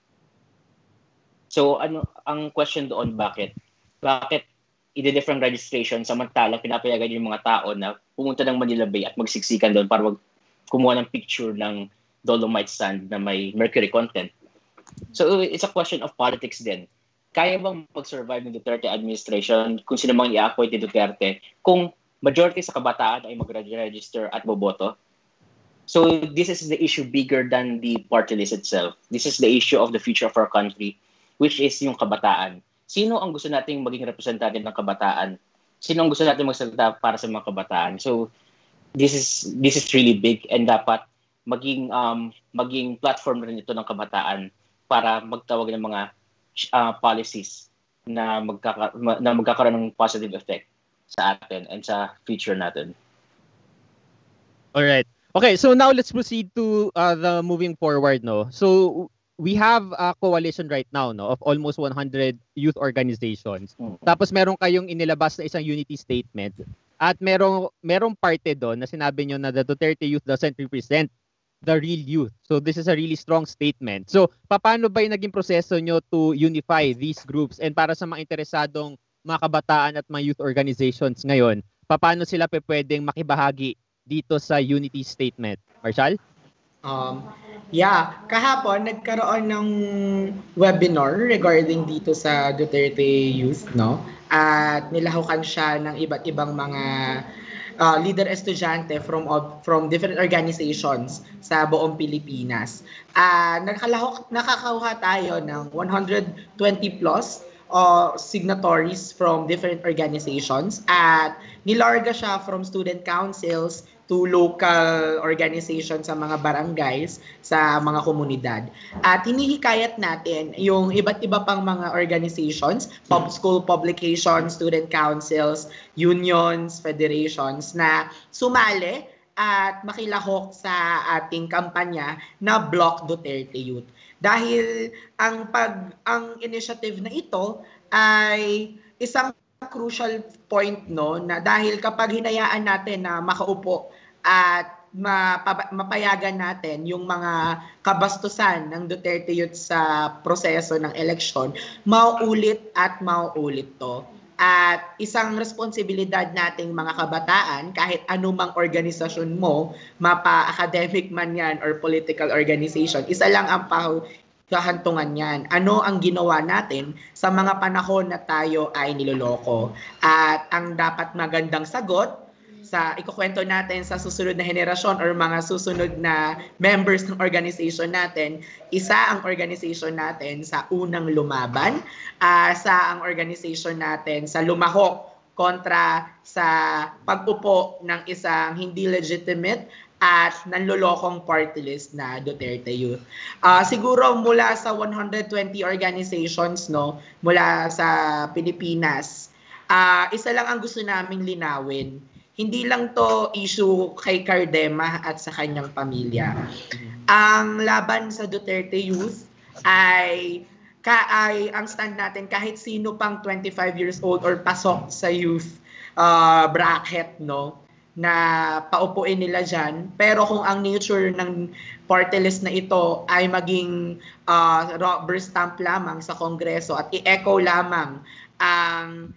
Speaker 3: So, ang question doon, bakit i-defer ang registration samantalang pinapayagan yung mga tao na pumunta ng Manila Bay at magsiksikan doon para kumuha ng picture ng dolomite sand na may mercury content. So, it's a question of politics din. Kaya bang mag-survive ng Duterte administration kung sino mang i-appoint ni Duterte kung majority sa kabataan ay mag-register at boboto? So, this is the issue bigger than the party list itself. This is the issue of the future of our country, which is yung kabataan. Sino ang gusto nating maging representative ng kabataan? Sino ang gusto nating magsalita para sa mga kabataan? So, this is really big and dapat maging platform rin ito ng kabataan para magtawag ng mga policies na magkakaroon ng positive effect sa atin and sa future natin.
Speaker 1: All right. Okay, so now let's proceed to the moving forward, no. So we have a coalition right now, no, of almost 100 youth organizations. Tapos meron kayong inilabas na isang unity statement at merong parte doon na sinabi nyo na the Duterte youth doesn't represent the real youth. So this is a really strong statement. So paano ba yung naging proseso nyo to unify these groups? And para sa mga interesadong mga kabataan at mga youth organizations ngayon, paano sila pwedeng makibahagi dito sa unity statement? Marshall?
Speaker 4: Kahapon nagkaroon ng webinar regarding dito sa Duterte Youth, no? At nilahukan siya ng iba't ibang mga leader estudyante from different organizations sa buong Pilipinas. Nakakakuha tayo ng 120 plus signatories from different organizations at nilarga siya from student councils to local organizations sa mga barangays, sa mga komunidad. At hinihikayat natin yung iba't iba pang mga organizations, school publications, student councils, unions, federations na sumali at makilahok sa ating kampanya na Block Duterte Youth. Dahil ang initiative na ito ay isang crucial point, no, na dahil kapag hinayaan natin na makaupo at mapayagan natin yung mga kabastusan ng Duterte Youth sa proseso ng eleksyon, mauulit at mauulit to. At isang responsibilidad nating mga kabataan, kahit anumang organisasyon mo, mapa-academic man yan or political organization, isa lang ang kahantungan yan. Ano ang ginawa natin sa mga panahon na tayo ay niloloko? At ang dapat magandang sagot sa ikukwento natin sa susunod na henerasyon or mga susunod na members ng organization natin, isa ang organization natin sa unang lumaban, sa ang organization natin sa lumahok kontra sa pag-upo ng isang hindi legitimate at nanlolokong party list na Duterte Youth. Siguro mula sa 120 organizations, no, mula sa Pilipinas, isa lang ang gusto naming linawin. Hindi lang to issue kay Cardema at sa kanyang pamilya. Ang laban sa Duterte Youth ay ang stand natin kahit sino pang 25 years old or pasok sa youth bracket, no, na paupuin nila dyan. Pero kung ang nature ng party list na ito ay maging rubber stamp lamang sa Kongreso at i-echo lamang ang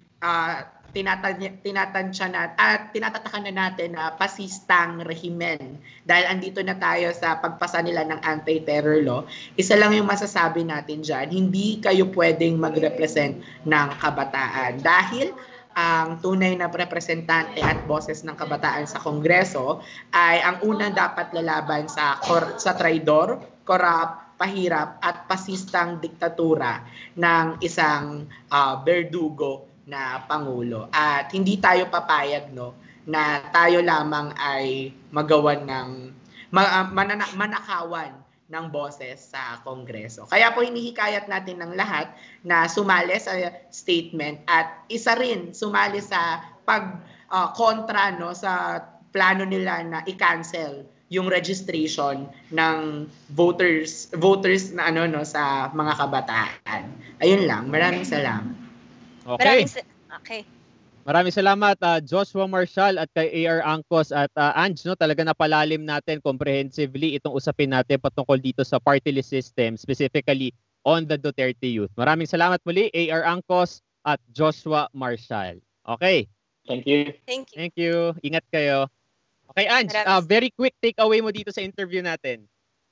Speaker 4: tinatansya at tinatatakan na natin na pasistang rehimen dahil andito na tayo sa pagpasa nila ng anti-terror law, isa lang yung masasabi natin dyan, hindi kayo pwedeng mag-represent ng kabataan dahil ang tunay na representante at boses ng kabataan sa Kongreso ay ang unang dapat lalaban sa traidor, corrupt, pahirap at pasistang diktatura ng isang berdugo na pangulo. At hindi tayo papayag, no, na tayo lamang ay magawan ng manakawan ng boses sa Kongreso. Kaya po hinihikayat natin ng lahat na sumali sa statement at isa rin sumali sa kontra, no, sa plano nila na i-cancel yung registration ng voters na sa mga kabataan. Ayun lang, maraming salamat.
Speaker 1: Okay. Maraming salamat Joshua Marshall at kay AR Angkos at Ange, no, talaga napalalim natin comprehensively itong usapin natin patungkol dito sa party list system, specifically on the Duterte Youth. Maraming salamat muli AR Angkos at Joshua Marshall. Okay.
Speaker 3: Thank you.
Speaker 1: Thank you. Ingat kayo. Okay, Ange, very quick takeaway mo dito sa interview natin.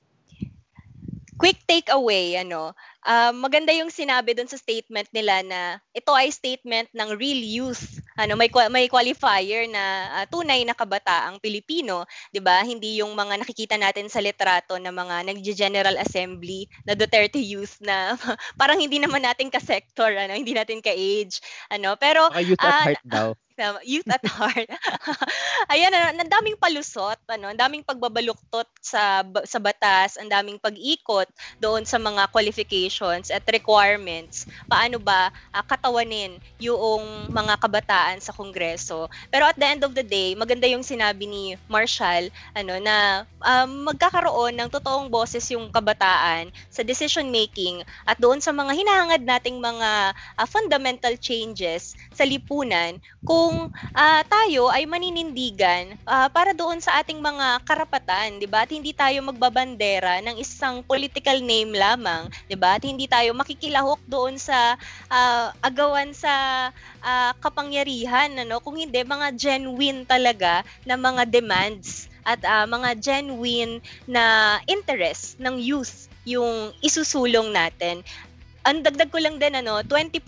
Speaker 2: Quick takeaway, maganda yung sinabi doon sa statement nila na ito ay statement ng real youth. May qualifier na tunay na kabataang Pilipino, 'di ba? Hindi yung mga nakikita natin sa litrato na mga nagge-General Assembly na Duterte Youth na parang hindi naman natin ka-sector, hindi natin ka-age, pero
Speaker 1: youth at heart daw.
Speaker 2: Youth at heart. Ayan, ang daming palusot, ang daming pagbabaluktot sa batas, ang daming pag-ikot doon sa mga qualifications at requirements. Paano ba katawanin yung mga kabataan sa Kongreso? Pero at the end of the day, maganda yung sinabi ni Marshall, na magkakaroon ng totoong boses yung kabataan sa decision making at doon sa mga hinahangad nating mga fundamental changes sa lipunan kung tayo ay maninindigan para doon sa ating mga karapatan, 'di ba? At hindi tayo magbabandera ng isang political name lamang, 'di ba? At hindi tayo makikilahok doon sa agawan sa kapangyarihan, kung hindi mga genuine talaga na mga demands at mga genuine na interest ng youth yung isusulong natin. Ang dagdag ko lang din 20%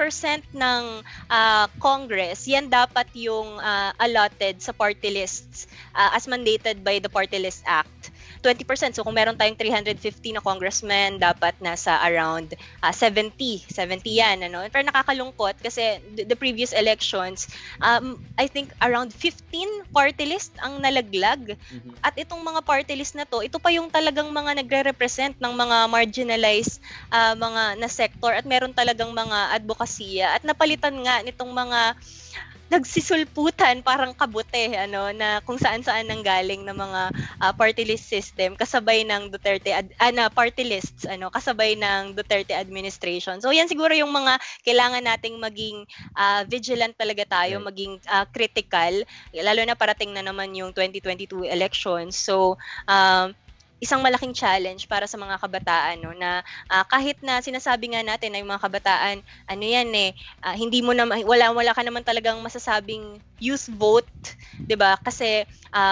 Speaker 2: ng Congress, yan dapat yung allotted sa party lists as mandated by the Party List Act. 20%. So kung meron tayong 350 na congressmen, dapat nasa around 70 yan. Pero nakakalungkot kasi the previous elections, I think around 15 party list ang nalaglag. Mm-hmm. At itong mga party list na to, ito pa yung talagang mga nagre-represent ng mga marginalized mga na sector at meron talagang mga advokasya at napalitan nga nitong mga nagsisulputan parang kabute na kung saan-saan nanggaling ng mga party list system kasabay ng Duterte party lists kasabay ng Duterte administration. So yan siguro yung mga kailangan nating maging vigilant talaga tayo, right. Maging critical lalo na parating na naman yung 2022 elections. So isang malaking challenge para sa mga kabataan na kahit na sinasabi nga natin na yung mga kabataan hindi mo na wala ka naman talagang masasabing youth vote, 'di ba? Kasi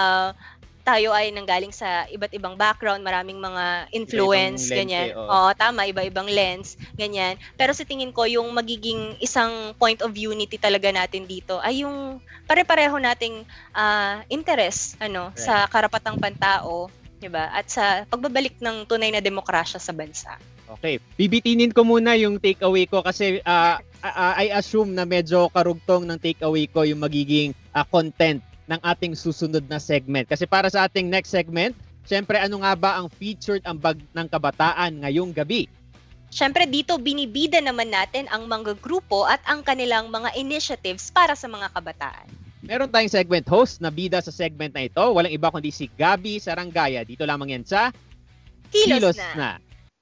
Speaker 2: tayo ay nanggaling sa iba't ibang background, maraming mga influence, ganyan. Oo, tama, iba-ibang lens, ganyan. Pero sa tingin ko, yung magiging isang point of unity talaga natin dito ay yung pare-pareho nating interest right. Sa karapatang pantao, diba? At sa pagbabalik ng tunay na demokrasya sa bansa.
Speaker 1: Okay. Bibitinin ko muna yung takeaway ko kasi I assume na medyo karugtong ng takeaway ko yung magiging content ng ating susunod na segment. Kasi para sa ating next segment, syempre ano nga ba ang featured ambag ng kabataan ngayong gabi?
Speaker 2: Syempre dito binibida naman natin ang mga grupo at ang kanilang mga initiatives para sa mga kabataan.
Speaker 1: Meron tayong segment host na bida sa segment na ito. Walang iba kundi si Gabby Sarangaya. Dito lamang yan sa
Speaker 2: Kilos na.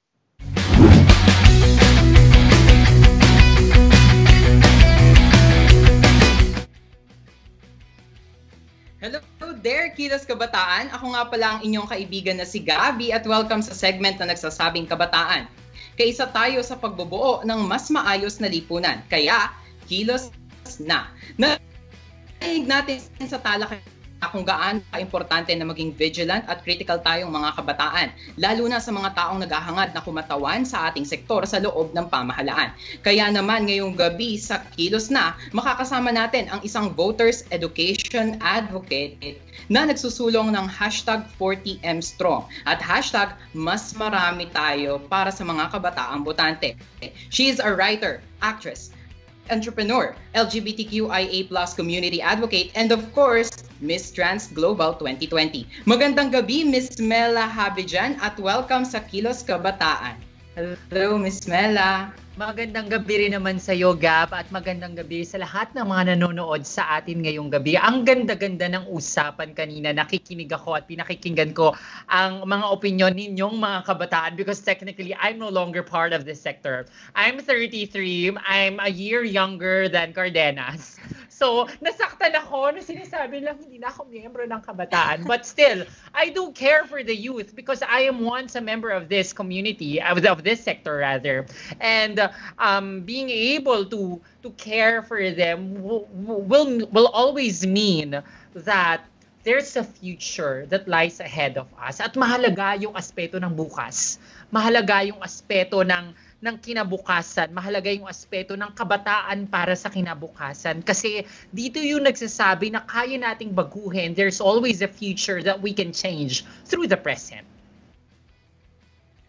Speaker 5: Hello there, Kilos Kabataan. Ako nga pala ang inyong kaibigan na si Gabby at welcome sa segment na nagsasabing kabataan. Kaisa tayo sa pagbubuo ng mas maayos na lipunan. Kaya, Kilos na. Narinig natin sa talakayan kung gaano ka-importante na maging vigilant at critical tayong mga kabataan, lalo na sa mga taong naghahangad na kumatawan sa ating sektor sa loob ng pamahalaan. Kaya naman ngayong gabi sa Kilos na, makakasama natin ang isang voters education advocate na nagsusulong ng hashtag 40mstrong at hashtag mas marami tayo para sa mga kabataang botante. She is a writer, actress, entrepreneur, LGBTQIA+ community advocate, and of course, Miss Trans Global 2020. Magandang gabi, Miss Mela Habijan, at welcome sa Kilos Kabataan. Hello, Miss Mela.
Speaker 6: Magandang gabi rin naman sa iyo, Gab, at magandang gabi sa lahat ng mga nanonood sa atin ngayong gabi. Ang ganda-ganda ng usapan kanina. Nakikinig ako at pinakikinggan ko ang mga opinion ninyong mga kabataan because technically, I'm no longer part of this sector. I'm 33. I'm a year younger than Cardenas. So, nasaktan ako na sinasabi lang hindi na ako miyembro ng kabataan. But still, I do care for the youth because I am once a member of this community, of this sector rather. And being able to care for them will always mean that there's a future that lies ahead of us. At mahalaga yung aspeto ng bukas. Mahalaga yung aspeto ng kinabukasan. Mahalaga yung aspeto ng kabataan para sa kinabukasan. Kasi dito yung nagsasabi na kaya nating baguhin. There's always a future that we can change through the present.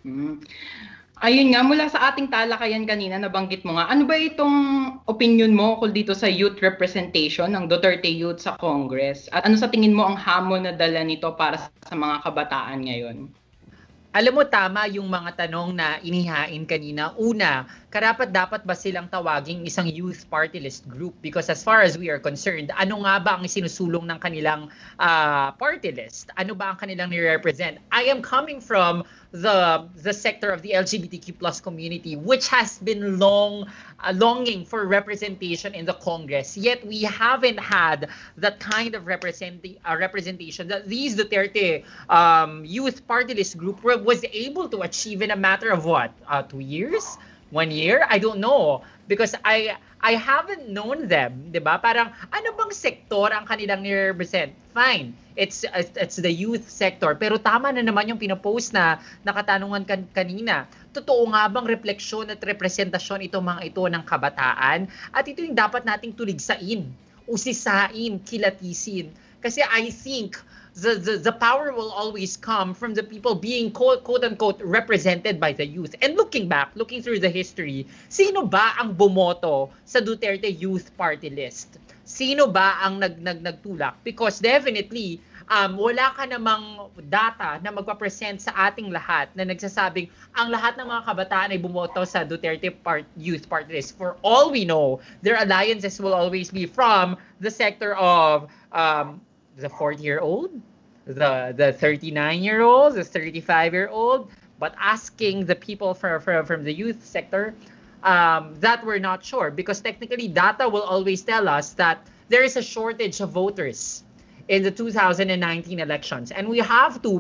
Speaker 5: Ayun nga, mula sa ating talakayan kanina, nabanggit mo nga, ano ba itong opinion mo dito sa youth representation ng Duterte Youth sa Congress? At ano sa tingin mo ang hamon na dala nito para sa mga kabataan ngayon?
Speaker 6: Alam mo, tama yung mga tanong na inihain kanina. Una, karapat-dapat ba silang tawaging isang youth party list group? Because as far as we are concerned, ano nga ba ang sinusulong ng kanilang party list? Ano ba ang kanilang nire-represent? I am coming from the sector of the LGBTQ plus community, which has been longing for representation in the Congress. Yet we haven't had that kind of representation that these Duterte youth party list group was able to achieve in a matter of what? 2 years? 1 year? I don't know. Because I haven't known them, 'di ba? Parang ano bang sektor ang kanilang nire-represent? Fine. It's the youth sector. Pero tama na naman yung pinopost na nakatanungan kanina. Totoo nga bang refleksyon at representasyon itong mga ito ng kabataan? At ito yung dapat nating tuligsain, usisain, kilatisin. Kasi I think the power will always come from the people being quote-unquote represented by the youth. And looking through the history, sino ba ang bumoto sa Duterte Youth Party List? Sino ba ang nagtulak? Because definitely, wala ka namang data na magpapresent sa ating lahat na nagsasabing ang lahat ng mga kabataan ay bumoto sa Duterte Youth Party List. For all we know, their alliances will always be from the sector of the 40-year-old, the 39-year-old, the 35-year-old, but asking the people from the youth sector, that we're not sure, because technically data will always tell us that there is a shortage of voters in the 2019 elections, and we have to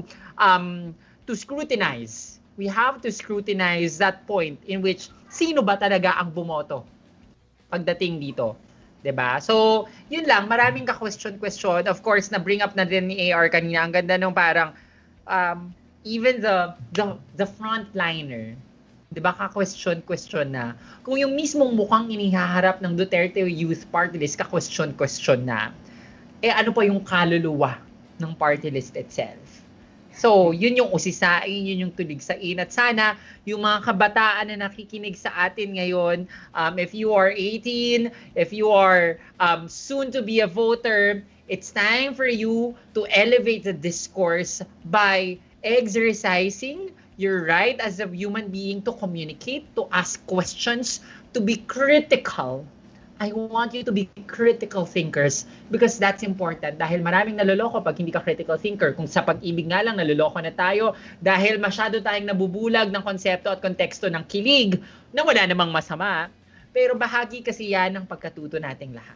Speaker 6: scrutinize. We have to scrutinize that point in which sino ba talaga ang bumoto pagdating dito. 'Di ba? So, yun lang, maraming ka-question. Of course, na-bring up na din ni AR kanina. Ang ganda nung parang even the frontliner, 'di ba, ka-question na. Kung yung mismong mukhang inihaharap ng Duterte Youth Party List ka-question na. Ano pa yung kaluluwa ng party list itself? So, yun yung usisain, yun yung tuligsain. At sana, yung mga kabataan na nakikinig sa atin ngayon, if you are 18, if you are soon to be a voter, it's time for you to elevate the discourse by exercising your right as a human being to communicate, to ask questions, to be critical. I want you to be critical thinkers because that's important. Dahil maraming naloloko pag hindi ka critical thinker. Kung sa pag-ibig nga lang, naloloko na tayo dahil masyado tayong nabubulag ng konsepto at konteksto ng kilig na wala namang masama. Pero bahagi kasi yan ng pagkatuto nating lahat.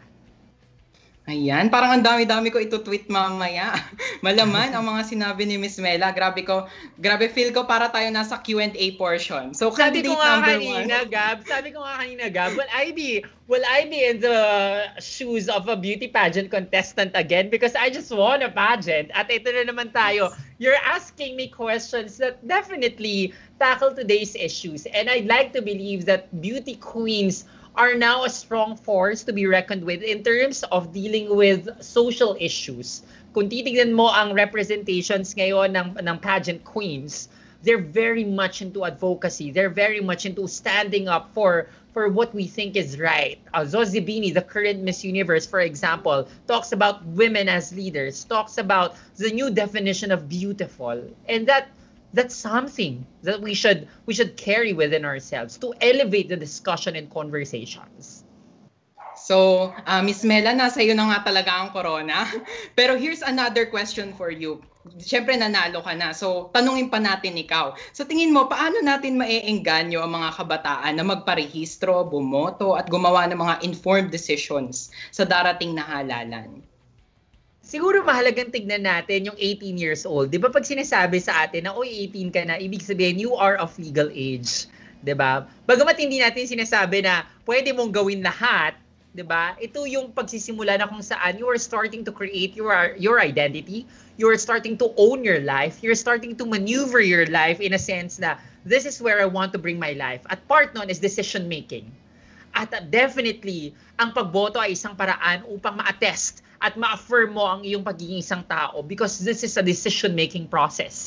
Speaker 5: Ayan, parang ang dami-dami ko ito-tweet mamaya. Malaman ang mga sinabi ni Miss Mela. Grabe feel ko para tayo nasa Q&A portion. So, candidate number 1.
Speaker 6: Sabi ko nga kanina, Gab, will I be in the shoes of a beauty pageant contestant again? Because I just won a pageant. At ito na naman tayo. You're asking me questions that definitely tackle today's issues. And I'd like to believe that beauty queens are now a strong force to be reckoned with in terms of dealing with social issues. Kung titignan mo ang representations ngayon ng pageant queens, they're very much into advocacy. They're very much into standing up for what we think is right. Zosie Bini, the current Miss Universe, for example, talks about women as leaders, talks about the new definition of beautiful. And that's something that we should carry within ourselves to elevate the discussion and conversations.
Speaker 5: So, Miss Mela, nasa iyo na nga talaga ang corona. Pero here's another question for you. Siyempre, nanalo ka na. So, tanungin pa natin ikaw. Sa tingin mo, paano natin maeengganyo ang mga kabataan na magparehistro, bumoto, at gumawa ng mga informed decisions sa darating na halalan?
Speaker 6: Siguro mahalagang tignan natin yung 18 years old. Di ba pag sinasabi sa atin na, 18 ka na, ibig sabihin, you are of legal age. Di ba? Bagamat hindi natin sinasabi na pwede mong gawin lahat, di ba? Ito yung pagsisimula na kung saan you are starting to create your identity. You are starting to own your life. You're starting to maneuver your life in a sense na this is where I want to bring my life. At part nun is decision making. At definitely, ang pagboto ay isang paraan upang ma-attest at ma-affirm mo ang iyong pagiging isang tao because this is a decision-making process.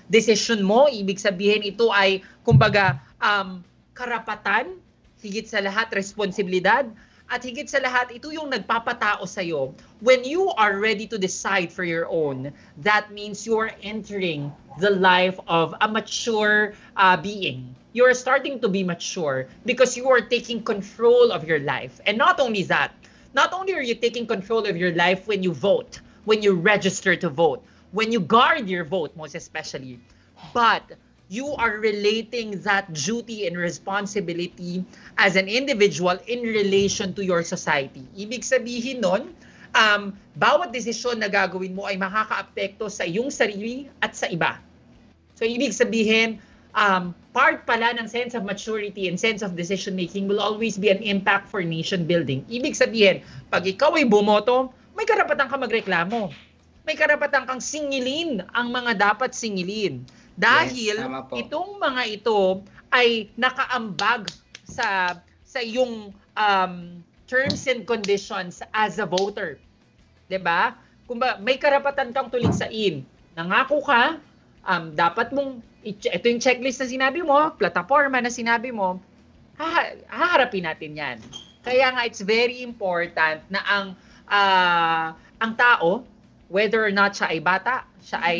Speaker 6: decision mo. Ibig sabihin ito ay, kumbaga, karapatan, higit sa lahat, responsibilidad, at higit sa lahat, ito yung nagpapatao sa'yo. When you are ready to decide for your own, that means you are entering the life of a mature being. You are starting to be mature because you are taking control of your life. And not only that, not only are you taking control of your life when you vote, when you register to vote, when you guard your vote, most especially, but you are relating that duty and responsibility as an individual in relation to your society. Ibig sabihin nun, bawat desisyon na gagawin mo ay makakaapekto sa iyong sarili at sa iba. So ibig sabihin, part pala ng sense of maturity and sense of decision making will always be an impact for nation building. Ibig sabihin, pag ikaw ay bumoto, may karapatan ka magreklamo. May karapatan kang singilin ang mga dapat singilin. Dahil itong mga ito ay nakaambag sa iyong terms and conditions as a voter. 'Di ba? Kung may karapatan kang tuliksain, nangako ka, dapat mong ito yung checklist na sinabi mo, plataforma na sinabi mo, haharapin natin 'yan. Kaya nga it's very important na ang tao, whether or not siya ay bata, siya ay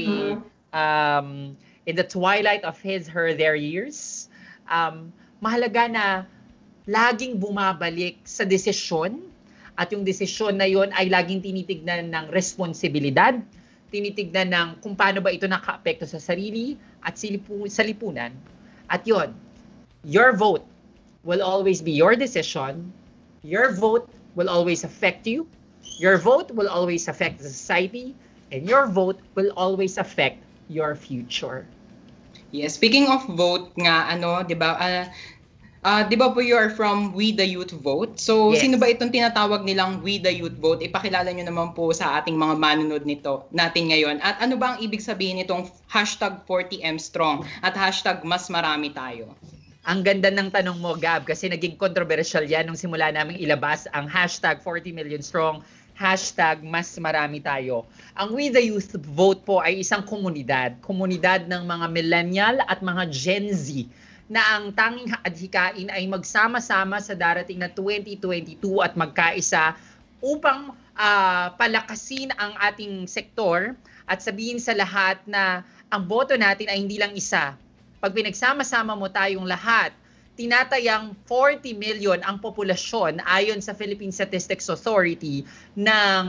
Speaker 6: in the twilight of their years, mahalaga na laging bumabalik sa desisyon, at yung desisyon na yon ay laging tinitignan ng responsibilidad, tinitignan ng kung paano ba ito nakaapekto sa sarili at sa lipunan. At yon, your vote will always be your decision. Your vote will always affect you. Your vote will always affect the society. And your vote will always affect your future.
Speaker 5: Yes, speaking of vote nga, 'di ba? 'Di ba po you are from We the Youth Vote? So, yes. Sino ba itong tinatawag nilang We the Youth Vote? Ipakilala nyo naman po sa ating mga manunod natin ngayon. At ano ba ang ibig sabihin nitong #40mstrong at #mas marami tayo?
Speaker 6: Ang ganda ng tanong mo, Gab, kasi naging controversial yan nung simula namin ilabas ang #40millionstrong, #mas marami tayo. Ang We the Youth Vote po ay isang komunidad ng mga millennial at mga Gen Z na ang tanging adhikain ay magsama-sama sa darating na 2022 at magkaisa upang palakasin ang ating sektor at sabihin sa lahat na ang boto natin ay hindi lang isa. Pag pinagsama-sama mo tayong lahat, tinatayang 40 million ang populasyon ayon sa Philippine Statistics Authority ng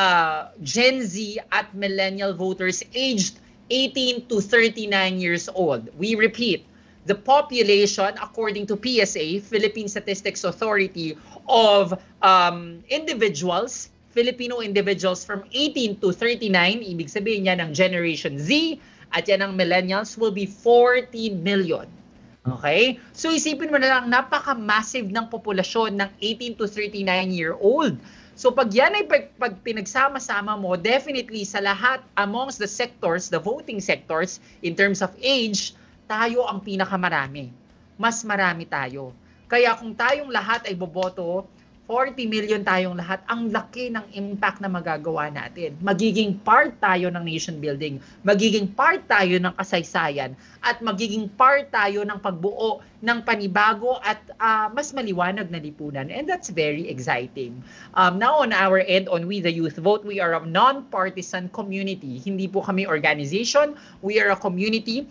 Speaker 6: Gen Z at millennial voters aged 18 to 39 years old. We repeat, the population, according to PSA, Philippine Statistics Authority, of individuals, Filipino individuals from 18 to 39, ibig sabihin niya ng Generation Z, at yan ng millennials, will be 40 million. Okay? So isipin mo na lang, napaka-massive ng populasyon ng 18 to 39-year-old. So pag yan ay pag pinagsama-sama mo, definitely sa lahat amongst the sectors, the voting sectors, in terms of age, tayo ang pinakamarami. Mas marami tayo. Kaya kung tayong lahat ay boboto, 40 million tayong lahat, ang laki ng impact na magagawa natin. Magiging part tayo ng nation building, magiging part tayo ng kasaysayan, at magiging part tayo ng pagbuo ng panibago at mas maliwanag na lipunan. And that's very exciting. Now on our end, on We the Youth Vote, we are a non-partisan community. Hindi po kami organization, we are a community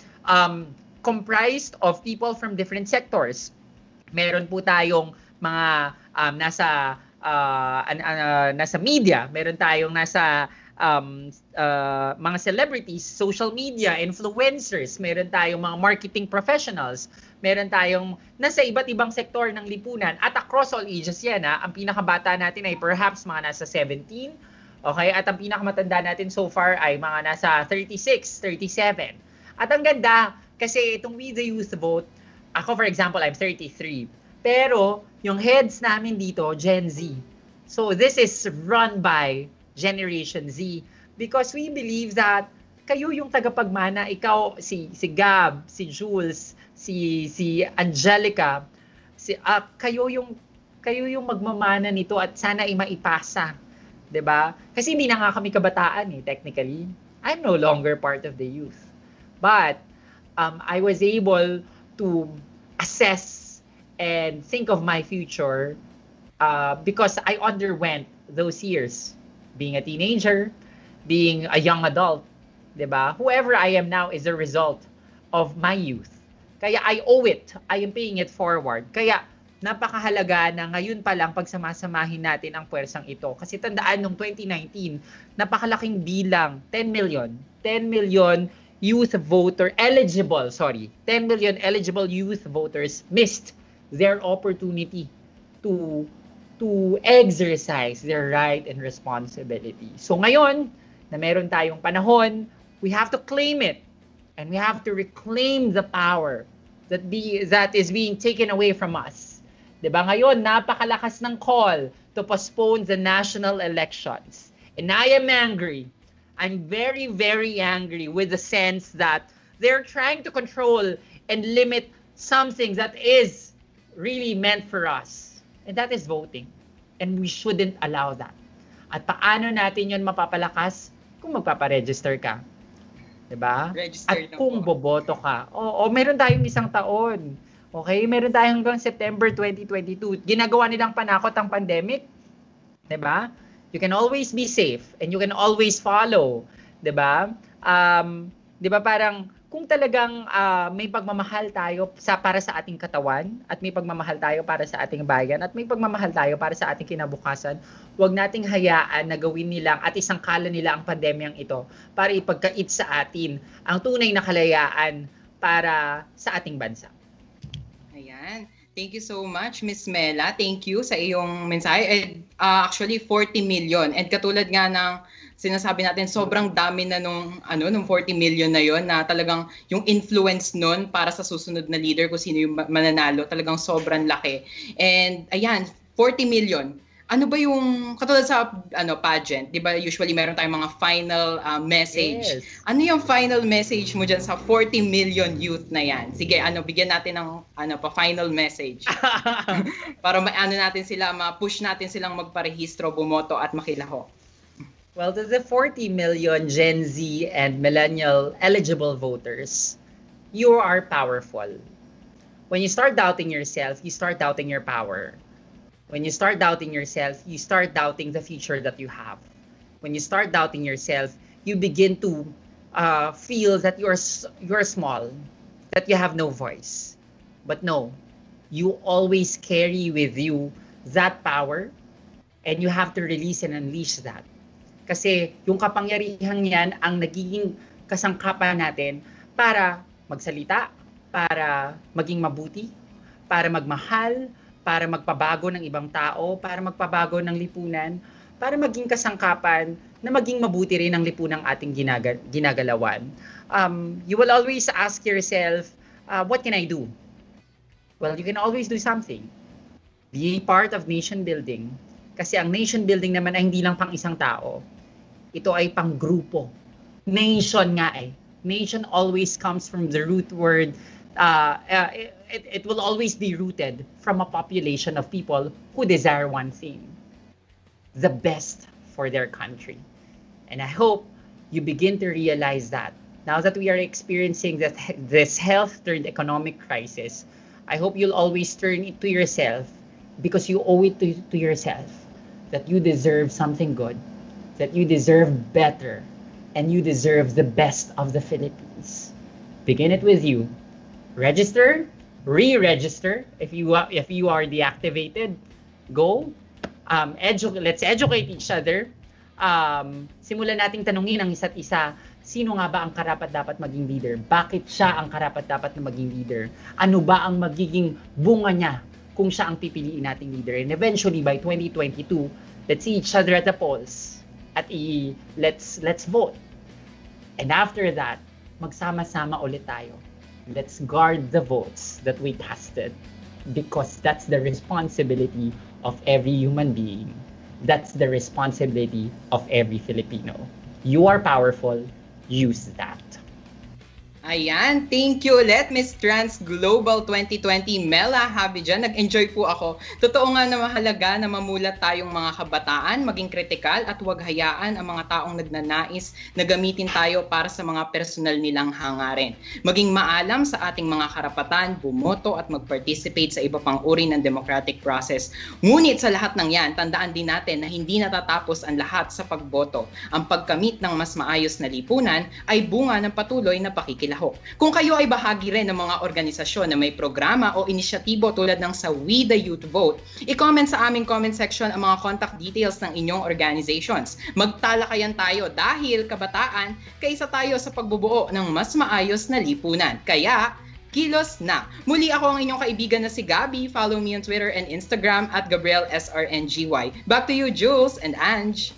Speaker 6: comprised of people from different sectors. Meron po tayong mga nasa media, meron tayong nasa mga celebrities, social media, influencers, meron tayong mga marketing professionals, meron tayong nasa iba't ibang sektor ng lipunan at across all ages yan. Ang pinakabata natin ay perhaps mga nasa 17, okay? At ang pinakamatanda natin so far ay mga nasa 36, 37. At ang ganda, kasi itong We the Youth Vote, ako for example, I'm 33. Pero yung heads namin dito, Gen Z. So this is run by Generation Z because we believe that kayo yung tagapagmana, ikaw, si Gab, si Jules, si Angelica, kayo yung magmamana nito at sana ay maipasa. 'Di ba? Kasi hindi na nga kami kabataan technically. I'm no longer part of the youth. But I was able to assess and think of my future because I underwent those years. Being a teenager, being a young adult, diba? Whoever I am now is a result of my youth. Kaya I owe it. I am paying it forward. Kaya napakahalaga na ngayon pa lang pagsamasamahin natin ang puwersang ito. Kasi tandaan nung 2019, napakalaking bilang, 10 million youth voter eligible, 10 million eligible youth voters missed their opportunity to exercise their right and responsibility. So ngayon, na meron tayong panahon, we have to claim it and we have to reclaim the power that is being taken away from us. 'Di ba? Ngayon, napakalakas ng call to postpone the national elections. And I am angry. I'm very, very angry with the sense that they're trying to control and limit something that is really meant for us. And that is voting. And we shouldn't allow that. At paano natin yun mapapalakas? Kung magpaparegister ka. Diba? At kung boboto ka. O meron tayong isang taon. Okay? Meron tayong hanggang September 2022. Ginagawa nilang panakot ang pandemic. Diba? You can always be safe and you can always follow. Diba? Diba parang kung talagang may pagmamahal tayo para sa ating katawan at may pagmamahal tayo para sa ating bayan at may pagmamahal tayo para sa ating kinabukasan, huwag nating hayaan na gawin nilang at isangkalan nila ang pandemyang ito para ipagkait sa atin ang tunay na kalayaan para sa ating bansa.
Speaker 5: Ayan. Thank you so much, Miss Mela. Thank you sa iyong mensahe. And, actually, 40 million. And katulad nga ng sinasabi natin, sobrang dami na nung 40 million na yon na talagang yung influence nun para sa susunod na leader kung sino yung mananalo, talagang sobrang laki. And ayan, 40 million. Ano ba yung, katulad sa pageant, di ba usually meron tayong mga final message.
Speaker 6: Yes.
Speaker 5: Ano yung final message mo dyan sa 40 million youth na yan? Sige, bigyan natin ng final message. Para natin sila, ma-push natin silang magparehistro, bumoto at makilahok.
Speaker 6: Well, to the 40 million Gen Z and millennial eligible voters, you are powerful. When you start doubting yourself, you start doubting your power. When you start doubting yourself, you start doubting the future that you have. When you start doubting yourself, you begin to feel that you're small, that you have no voice. But no, you always carry with you that power, and you have to release and unleash that. Kasi yung kapangyarihan yan ang nagiging kasangkapan natin para magsalita, para maging mabuti, para magmahal, para magpabago ng ibang tao, para magpabago ng lipunan, para maging kasangkapan na maging mabuti rin ang lipunang ating ginagalawan. You will always ask yourself, what can I do? Well, you can always do something. Be part of nation building. Kasi ang nation building naman ay hindi lang pang isang tao. Ito ay pang grupo. Nation nga eh. Nation always comes from the root word. It will always be rooted from a population of people who desire one thing. The best for their country. And I hope you begin to realize that. Now that we are experiencing this health-turned economic crisis, I hope you'll always turn it to yourself because you owe it to yourself that you deserve something good, that you deserve better, and you deserve the best of the Philippines. Begin it with you. Register, re-register if you are deactivated. Go. Let's educate each other. Simulan nating tanungin ang isa't isa. Sino nga ba ang karapat-dapat maging leader? Bakit siya ang karapat-dapat na maging leader? Ano ba ang magiging bunga niya kung siya ang pipiliin nating leader? And eventually, by 2022, let's see each other at the polls. At let's vote. And after that, magsama-sama ulit tayo. Let's guard the votes that we casted. Because that's the responsibility of every human being. That's the responsibility of every Filipino. You are powerful. Use that.
Speaker 5: Ayan, thank you ulit, Miss Trans Global 2020, Mela Habijan. Nag-enjoy po ako. Totoo nga na mahalaga na mamulat tayong mga kabataan, maging kritikal at huwag hayaan ang mga taong nagnanais na gamitin tayo para sa mga personal nilang hangarin. Maging maalam sa ating mga karapatan, bumoto at mag-participate sa iba pang uri ng democratic process. Ngunit sa lahat ng yan, tandaan din natin na hindi natatapos ang lahat sa pagboto. Ang pagkamit ng mas maayos na lipunan ay bunga ng patuloy na pakikilahok. Kung kayo ay bahagi rin ng mga organisasyon na may programa o inisyatibo tulad ng sa We the Youth Vote, i-comment sa aming comment section ang mga contact details ng inyong organizations. Magtalakayan tayo dahil kabataan, kaisa tayo sa pagbubuo ng mas maayos na lipunan. Kaya, kilos na! Muli ako ang inyong kaibigan na si Gabby. Follow me on Twitter and Instagram at GabrielSRNGY. Back to you, Jules and Ange.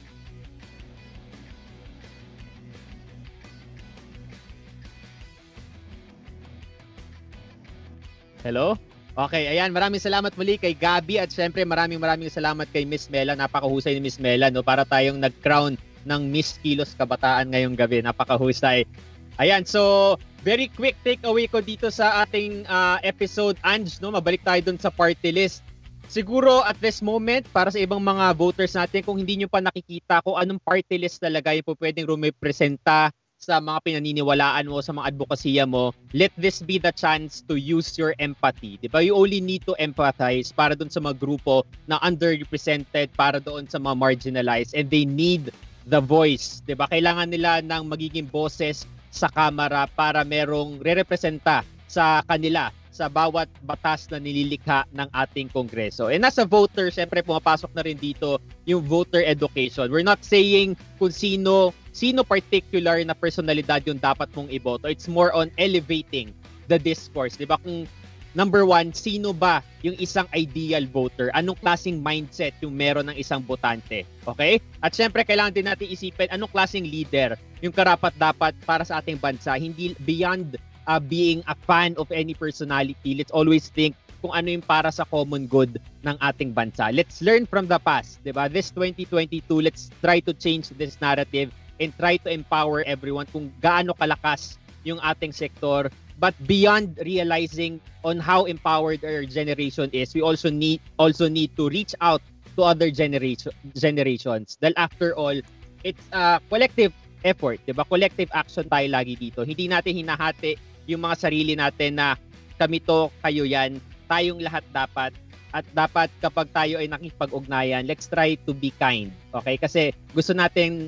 Speaker 1: Hello? Okay, ayan, maraming salamat muli kay Gabby at syempre maraming salamat kay Miss Mela. Napakahusay ni Miss Mela, no? Para tayong nag-crown ng Miss Kilos Kabataan ngayong gabi. Napakahusay. Ayan, so very quick takeaway ko dito sa ating episode, Ange, no? Mabalik tayo dun sa party list. Siguro at this moment, para sa ibang mga voters natin, kung hindi nyo pa nakikita kung anong party list talaga yung po pwedeng rumipresenta sa mga pinaniniwalaan mo, sa mga advokasya mo, let this be the chance to use your empathy. Diba? You only need to empathize para doon sa mga grupo na underrepresented, para doon sa mga marginalized, and they need the voice. Diba? Kailangan nila ng magiging boses sa kamera para merong re-representa sa kanila sa bawat batas na nililikha ng ating Kongreso. And as a voter, syempre pumapasok na rin dito yung voter education. We're not saying kung sino particular na personalidad yung dapat mong iboto. It's more on elevating the discourse. Diba? Kung number one, sino ba yung isang ideal voter? Anong klaseng mindset yung meron ng isang botante? Okay? At syempre, kailangan din natin isipin anong klaseng leader yung karapat-dapat para sa ating bansa. Hindi beyond being a fan of any personality. Let's always think kung ano yung para sa common good ng ating bansa. Let's learn from the past. Diba? This 2022, let's try to change this narrative and try to empower everyone kung gaano kalakas yung ating sektor. But beyond realizing on how empowered our generation is, we also need to reach out to other generations. Dahil after all, it's a collective effort, diba? Collective action tayo lagi dito. Hindi natin hinahati yung mga sarili natin na kami to, kayo yan, tayong lahat dapat. At dapat kapag tayo ay nakipag-ugnayan, let's try to be kind. Okay? Kasi gusto natin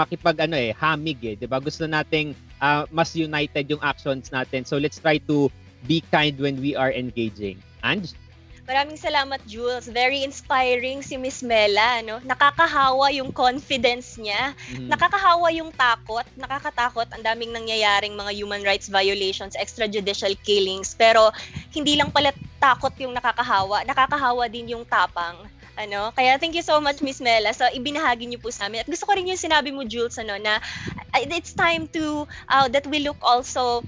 Speaker 1: hamig eh, 'di ba? Gusto nating mas united yung actions natin. So let's try to be kind when we are engaging. Ange?
Speaker 2: Maraming salamat, Jules. Very inspiring si Miss Mela, no? Nakakahawa yung confidence niya. Nakakahawa yung takot. Nakakatakot. Ang daming nangyayaring mga human rights violations, extrajudicial killings. Pero hindi lang pala takot yung nakakahawa. Nakakahawa din yung tapang. Kaya thank you so much, Miss Mela. So ibinahagi niyo po sa amin. At gusto ko rin yung sinabi mo, Jules, na it's time to that we look also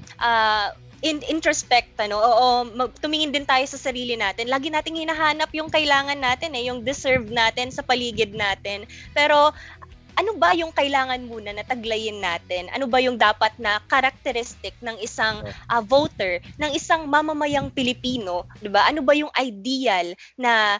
Speaker 2: introspect, tumingin din tayo sa sarili natin. Lagi nating hinahanap yung kailangan natin, yung deserve natin sa paligid natin. Pero ano ba yung kailangan muna na taglayin natin? Ano ba yung dapat na characteristic ng isang voter, ng isang mamamayang Pilipino, 'di ba? Ano ba yung ideal na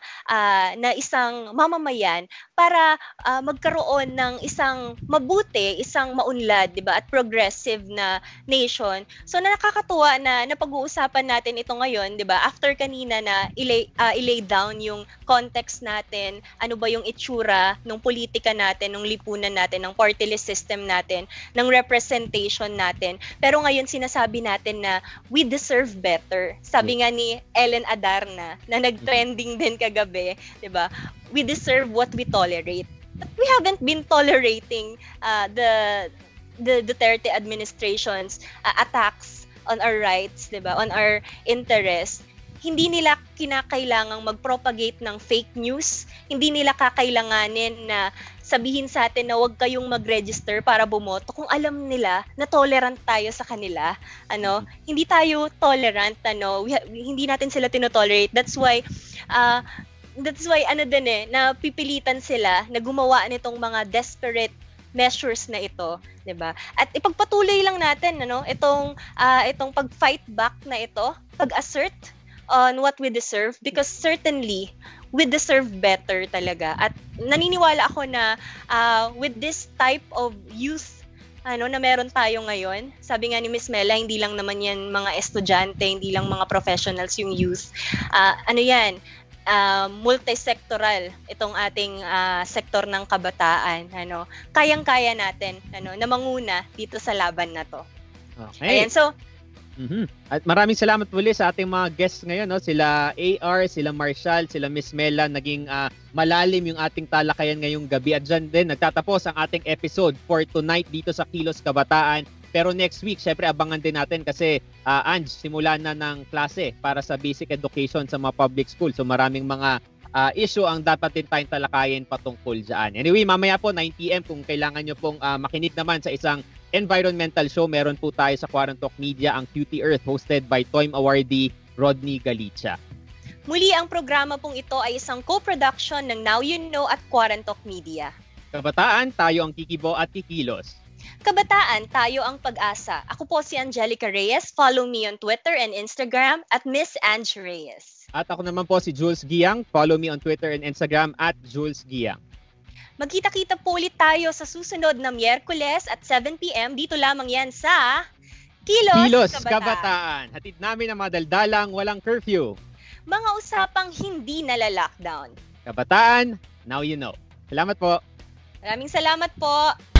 Speaker 2: isang mamamayan para magkaroon ng isang mabuti, isang maunlad, 'di ba? At progressive na nation. So nakakatuwa na napag-uusapan natin ito ngayon, 'di ba? After kanina na i-lay down yung context natin, ano ba yung itsura ng politika natin, ng lipunan natin, ng party list system natin, ng representation natin. Pero ngayon sinasabi natin na we deserve better. Sabi nga ni Ellen Adarna na nag-trending din kagabi, 'di ba? We deserve what we tolerate. But we haven't been tolerating the Duterte administration's attacks on our rights, 'di ba? On our interests. Hindi nila kinakailangang mag-propagate ng fake news. Hindi nila kakailanganin na sabihin sa atin na huwag kayong mag-register para bumoto kung alam nila na tolerant tayo sa kanila. Hindi tayo tolerant, hindi natin sila tinotolerate. That's why napipilitan sila na gumawa nitong mga desperate measures na ito, 'di ba? At ipagpatuloy lang natin itong pag-fight back na ito, pag-assert on what we deserve, because certainly we deserve better talaga. At naniniwala ako na with this type of youth na meron tayo ngayon, sabi nga ni Miss Mela, hindi lang naman yan mga estudyante, hindi lang mga professionals yung youth. Multi-sectoral itong ating sektor ng kabataan. Kayang-kaya natin na manguna dito sa laban na to.
Speaker 1: Okay.
Speaker 2: Ayan, so
Speaker 1: At maraming salamat muli sa ating mga guests ngayon, sila AR, sila Marshall, sila Miss Mela. Naging malalim yung ating talakayan ngayong gabi. At dyan din nagtatapos ang ating episode for tonight dito sa Kilos Kabataan. Pero next week, syempre abangan din natin kasi Ange, simula na ng klase para sa basic education sa mga public school. So maraming mga issue ang dapat din tayong talakayin patungkol dyan. Anyway, mamaya po 9 PM kung kailangan nyo pong makinig naman sa isang environmental show, meron po tayo sa Quarantalk Media, ang Cutie Earth, hosted by TOIM awardee Rodney Galicia.
Speaker 2: Muli, ang programa pong ito ay isang co-production ng Now You Know at Quarantalk Media.
Speaker 1: Kabataan, tayo ang kikibo at kikilos.
Speaker 2: Kabataan, tayo ang pag-asa. Ako po si Angelica Reyes. Follow me on Twitter and Instagram at Miss Ange Reyes.
Speaker 1: At ako naman po si Jules Giang. Follow me on Twitter and Instagram at Jules Giang.
Speaker 2: Magkita-kita po ulit tayo sa susunod na Miyerkules at 7 PM. Dito lamang yan sa Kilos
Speaker 1: Kabataan. Hatid namin ang mga daldalang walang curfew.
Speaker 2: Mga usapang hindi nalalockdown.
Speaker 1: Kabataan, now you know. Salamat po.
Speaker 2: Maraming salamat po.